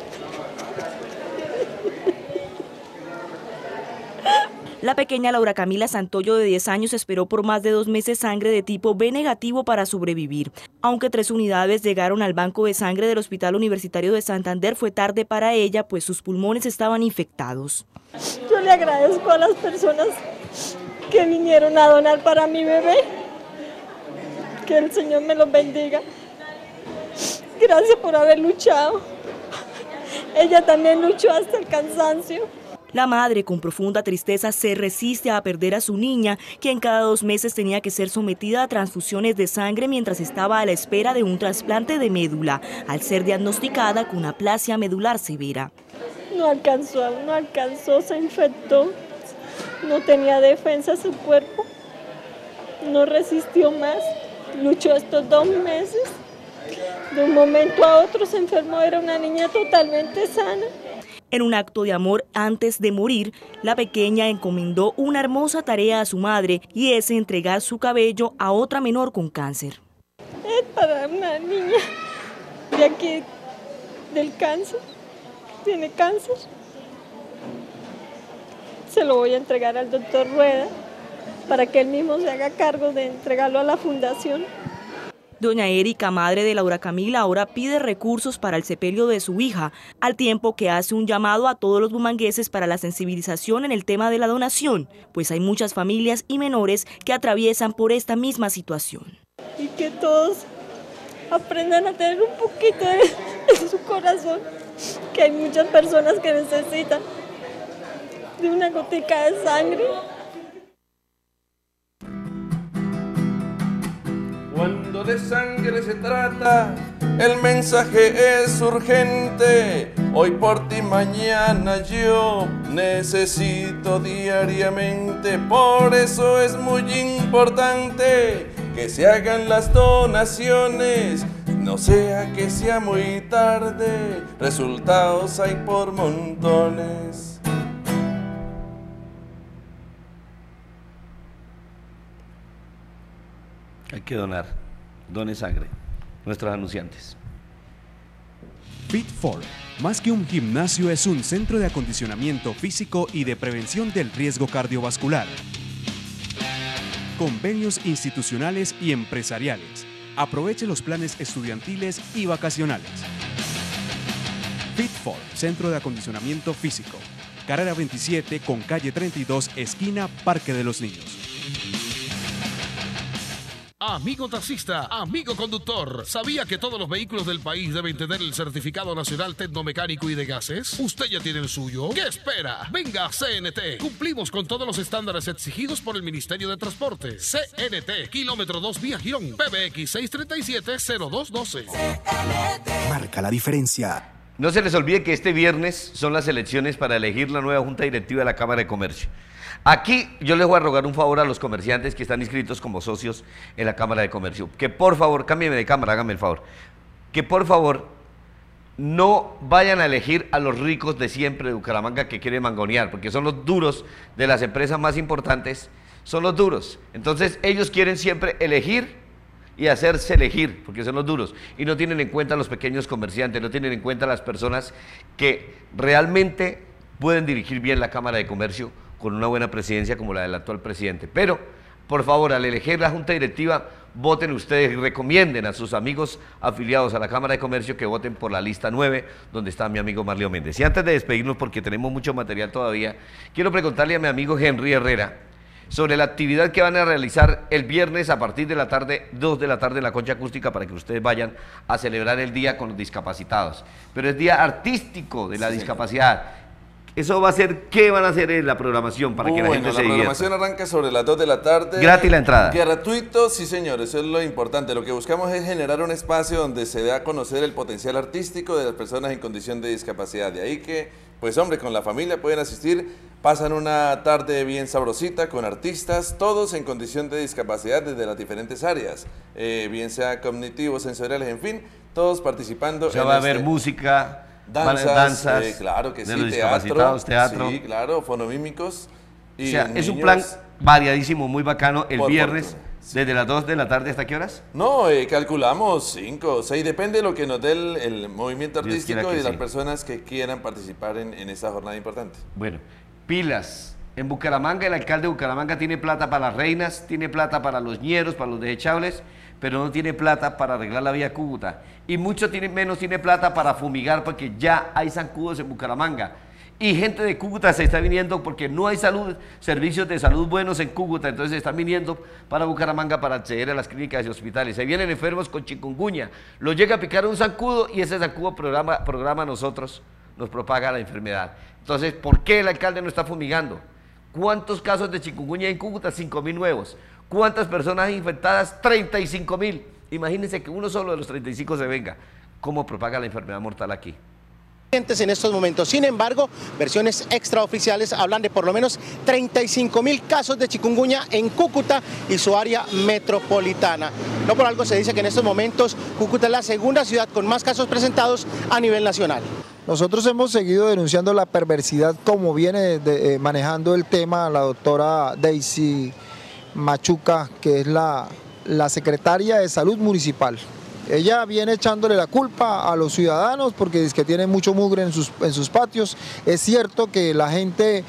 La pequeña Laura Camila Santoyo, de 10 años, esperó por más de 2 meses sangre de tipo B negativo para sobrevivir. Aunque 3 unidades llegaron al banco de sangre del Hospital Universitario de Santander, fue tarde para ella, pues sus pulmones estaban infectados. Yo le agradezco a las personas que vinieron a donar para mi bebé. Que el Señor me los bendiga. Gracias por haber luchado. Ella también luchó hasta el cansancio. La madre, con profunda tristeza, se resiste a perder a su niña, quien cada 2 meses tenía que ser sometida a transfusiones de sangre mientras estaba a la espera de un trasplante de médula, al ser diagnosticada con aplasia medular severa. No alcanzó, se infectó, no tenía defensa su cuerpo, no resistió más, luchó estos 2 meses, de un momento a otro se enfermó, era una niña totalmente sana. En un acto de amor antes de morir, la pequeña encomendó una hermosa tarea a su madre, y es entregar su cabello a otra menor con cáncer. Es para una niña de aquí, del cáncer, tiene cáncer. Se lo voy a entregar al doctor Rueda para que él mismo se haga cargo de entregarlo a la fundación. Doña Erika, madre de Laura Camila, ahora pide recursos para el sepelio de su hija, al tiempo que hace un llamado a todos los bumangueses para la sensibilización en el tema de la donación, pues hay muchas familias y menores que atraviesan por esta misma situación. Y que todos aprendan a tener un poquito en su corazón, que hay muchas personas que necesitan de una gotica de sangre. Cuando de sangre se trata, el mensaje es urgente. Hoy por ti, mañana yo necesito diariamente. Por eso es muy importante que se hagan las donaciones. No sea que sea muy tarde, resultados hay por montones. Hay que donar. Done sangre. Nuestros anunciantes. Fit4, más que un gimnasio, es un centro de acondicionamiento físico y de prevención del riesgo cardiovascular. Convenios institucionales y empresariales. Aproveche los planes estudiantiles y vacacionales. Fit4, centro de acondicionamiento físico. Carrera 27 con calle 32, esquina Parque de los Niños. Amigo taxista, amigo conductor, ¿sabía que todos los vehículos del país deben tener el certificado nacional tecnomecánico y de gases? ¿Usted ya tiene el suyo? ¿Qué espera? Venga a CNT. Cumplimos con todos los estándares exigidos por el Ministerio de Transporte. CNT, kilómetro 2 vía Girón, PBX 637-0212. Marca la diferencia. No se les olvide que este viernes son las elecciones para elegir la nueva Junta Directiva de la Cámara de Comercio. Aquí yo les voy a rogar un favor a los comerciantes que están inscritos como socios en la Cámara de Comercio, que por favor, cámbienme de cámara, háganme el favor, que por favor no vayan a elegir a los ricos de siempre de Bucaramanga que quieren mangonear, porque son los duros de las empresas más importantes, son los duros. Entonces ellos quieren siempre elegir y hacerse elegir, porque son los duros, y no tienen en cuenta a los pequeños comerciantes, no tienen en cuenta a las personas que realmente pueden dirigir bien la Cámara de Comercio con una buena presidencia como la del actual presidente. Pero, por favor, al elegir la Junta Directiva, voten ustedes y recomienden a sus amigos afiliados a la Cámara de Comercio que voten por la lista 9, donde está mi amigo Marleo Méndez. Y antes de despedirnos, porque tenemos mucho material todavía, quiero preguntarle a mi amigo Henry Herrera sobre la actividad que van a realizar el viernes a partir de la tarde, 2 de la tarde en la Concha Acústica, para que ustedes vayan a celebrar el día con los discapacitados. Pero es día artístico de la discapacidad. Eso va a ser, ¿qué van a hacer en la programación para que la gente se divierta? La programación arranca sobre las 2 de la tarde. ¿Gratis la entrada? Gratuito, sí señor, eso es lo importante. Lo que buscamos es generar un espacio donde se dé a conocer el potencial artístico de las personas en condición de discapacidad. De ahí que, pues hombre, con la familia pueden asistir, pasan una tarde bien sabrosita con artistas, todos en condición de discapacidad desde las diferentes áreas, bien sea cognitivos, sensoriales, en fin, todos participando. O sea, va a haber música, danzas, claro que de sí, los discapacitados, teatro. Sí, claro, fonomímicos. Y o sea, niños, es un plan variadísimo, muy bacano, el viernes, fortuna, sí. desde las 2 de la tarde, ¿hasta qué horas? No, calculamos 5 o 6, depende de lo que nos dé el movimiento artístico y de las personas que quieran participar en esta jornada importante. Bueno, pilas. En Bucaramanga, el alcalde de Bucaramanga tiene plata para las reinas, tiene plata para los ñeros, para los desechables, pero no tiene plata para arreglar la vía Cúcuta. Y menos tiene plata para fumigar, porque ya hay zancudos en Bucaramanga. Y gente de Cúcuta se está viniendo porque no hay servicios de salud buenos en Cúcuta, entonces se están viniendo para Bucaramanga para acceder a las clínicas y hospitales. Se vienen enfermos con chikungunya, los llega a picar un zancudo y ese zancudo programa a nosotros, nos propaga la enfermedad. Entonces, ¿por qué el alcalde no está fumigando? ¿Cuántos casos de chikungunya en Cúcuta? 5.000 nuevos. ¿Cuántas personas infectadas? 35.000. Imagínense que uno solo de los 35 se venga. ¿Cómo propaga la enfermedad mortal aquí? En estos momentos. Sin embargo, versiones extraoficiales hablan de por lo menos 35.000 casos de chikungunya en Cúcuta y su área metropolitana. No por algo se dice que en estos momentos Cúcuta es la segunda ciudad con más casos presentados a nivel nacional. Nosotros hemos seguido denunciando la perversidad como viene manejando el tema la doctora Daisy Machuca, que es la secretaria de Salud Municipal. Ella viene echándole la culpa a los ciudadanos porque es que tienen mucho mugre en sus patios. Es cierto que la gente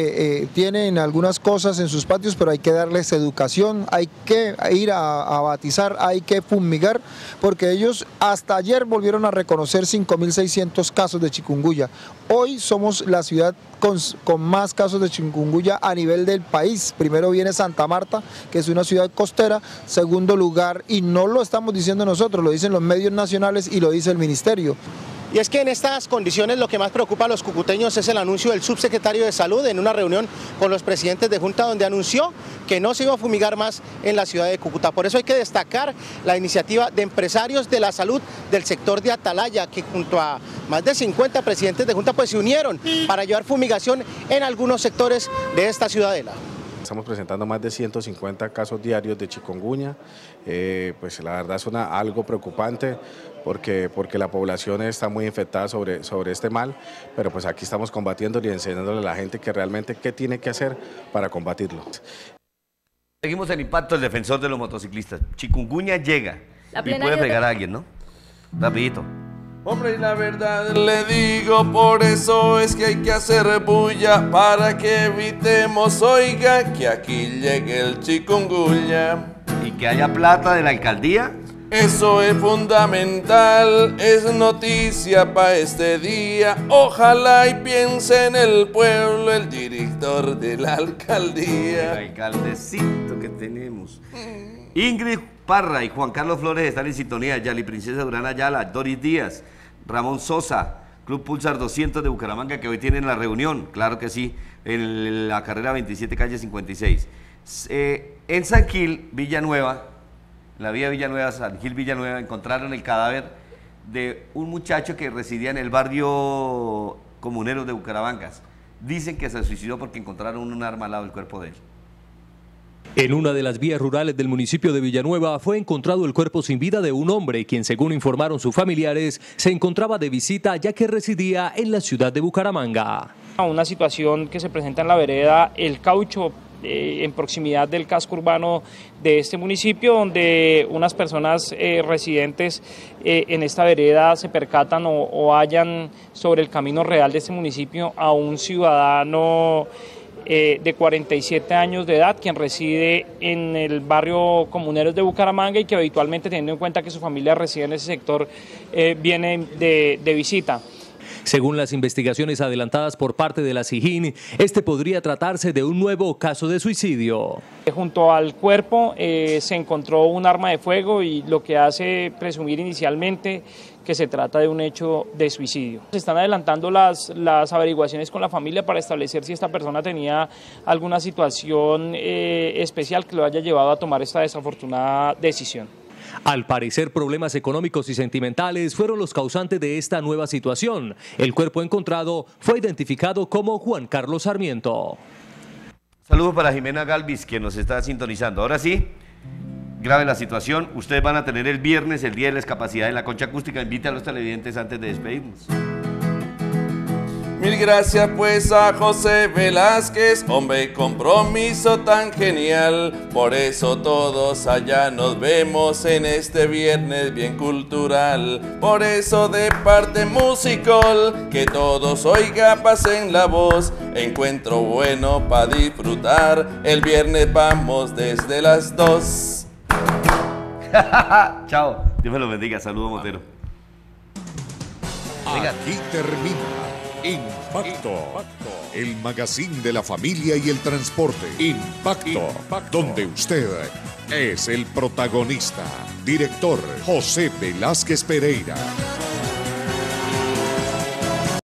tiene algunas cosas en sus patios, pero hay que darles educación, hay que ir a batizar, hay que fumigar, porque ellos hasta ayer volvieron a reconocer 5.600 casos de chikungunya. Hoy somos la ciudad con más casos de chikungunya a nivel del país. Primero viene Santa Marta, que es una ciudad costera. Segundo lugar, y no lo estamos diciendo nosotros, lo dicen los medios nacionales y lo dice el ministerio. Y es que en estas condiciones lo que más preocupa a los cucuteños es el anuncio del subsecretario de Salud en una reunión con los presidentes de Junta, donde anunció que no se iba a fumigar más en la ciudad de Cúcuta. Por eso hay que destacar la iniciativa de empresarios de la salud del sector de Atalaya, que junto a más de 50 presidentes de Junta pues se unieron para llevar fumigación en algunos sectores de esta ciudadela. Estamos presentando más de 150 casos diarios de chikungunya, pues la verdad es algo preocupante porque la población está muy infectada sobre este mal, pero pues aquí estamos combatiéndolo y enseñándole a la gente que realmente qué tiene que hacer para combatirlo. Seguimos en Impacto, el defensor de los motociclistas. Chikungunya llega y puede plenaria pegar a alguien, ¿no? Rapidito. Hombre, y la verdad le digo, por eso es que hay que hacer bulla para que evitemos, oiga, que aquí llegue el chikungunya. Y que haya plata de la alcaldía. Eso es fundamental, es noticia para este día. Ojalá y piense en el pueblo el director de la alcaldía. El alcaldecito que tenemos. Ingrid Parra y Juan Carlos Flores están en sintonía. Yali Princesa Durán Ayala, Doris Díaz, Ramón Sosa, Club Pulsar 200 de Bucaramanga, que hoy tienen la reunión, claro que sí, en la carrera 27, calle 56. En San Gil, Villanueva, la vía Villanueva, San Gil Villanueva, encontraron el cadáver de un muchacho que residía en el barrio Comuneros de Bucaramanga. Dicen que se suicidó porque encontraron un arma al lado del cuerpo de él. En una de las vías rurales del municipio de Villanueva fue encontrado el cuerpo sin vida de un hombre, quien, según informaron sus familiares, se encontraba de visita ya que residía en la ciudad de Bucaramanga. Una situación que se presenta en la vereda El Caucho, en proximidad del casco urbano de este municipio, donde unas personas residentes en esta vereda se percatan o hallan sobre el camino real de este municipio a un ciudadano de 47 años de edad, quien reside en el barrio Comuneros de Bucaramanga y que habitualmente, teniendo en cuenta que su familia reside en ese sector, viene de visita. Según las investigaciones adelantadas por parte de la SIJIN, este podría tratarse de un nuevo caso de suicidio. Junto al cuerpo se encontró un arma de fuego y lo que hace presumir inicialmente que se trata de un hecho de suicidio. Se están adelantando las averiguaciones con la familia para establecer si esta persona tenía alguna situación especial que lo haya llevado a tomar esta desafortunada decisión. Al parecer, problemas económicos y sentimentales fueron los causantes de esta nueva situación. El cuerpo encontrado fue identificado como Juan Carlos Sarmiento. Saludos para Jimena Galvis, que nos está sintonizando. Ahora sí, grave la situación. Ustedes van a tener el viernes, el Día de la Discapacidad en la Concha Acústica. Invite a los televidentes antes de despedirnos. Mil gracias pues a José Velázquez, hombre, compromiso tan genial. Por eso todos allá nos vemos en este viernes bien cultural. Por eso de parte musical, que todos oiga, pasen la voz. Encuentro bueno para disfrutar, el viernes vamos desde las 2. Chao, Dios me lo bendiga, saludos Montero. Aquí termina Impacto, el magazine de la familia y el transporte. Impacto, donde usted es el protagonista. Director José Velázquez Pereira.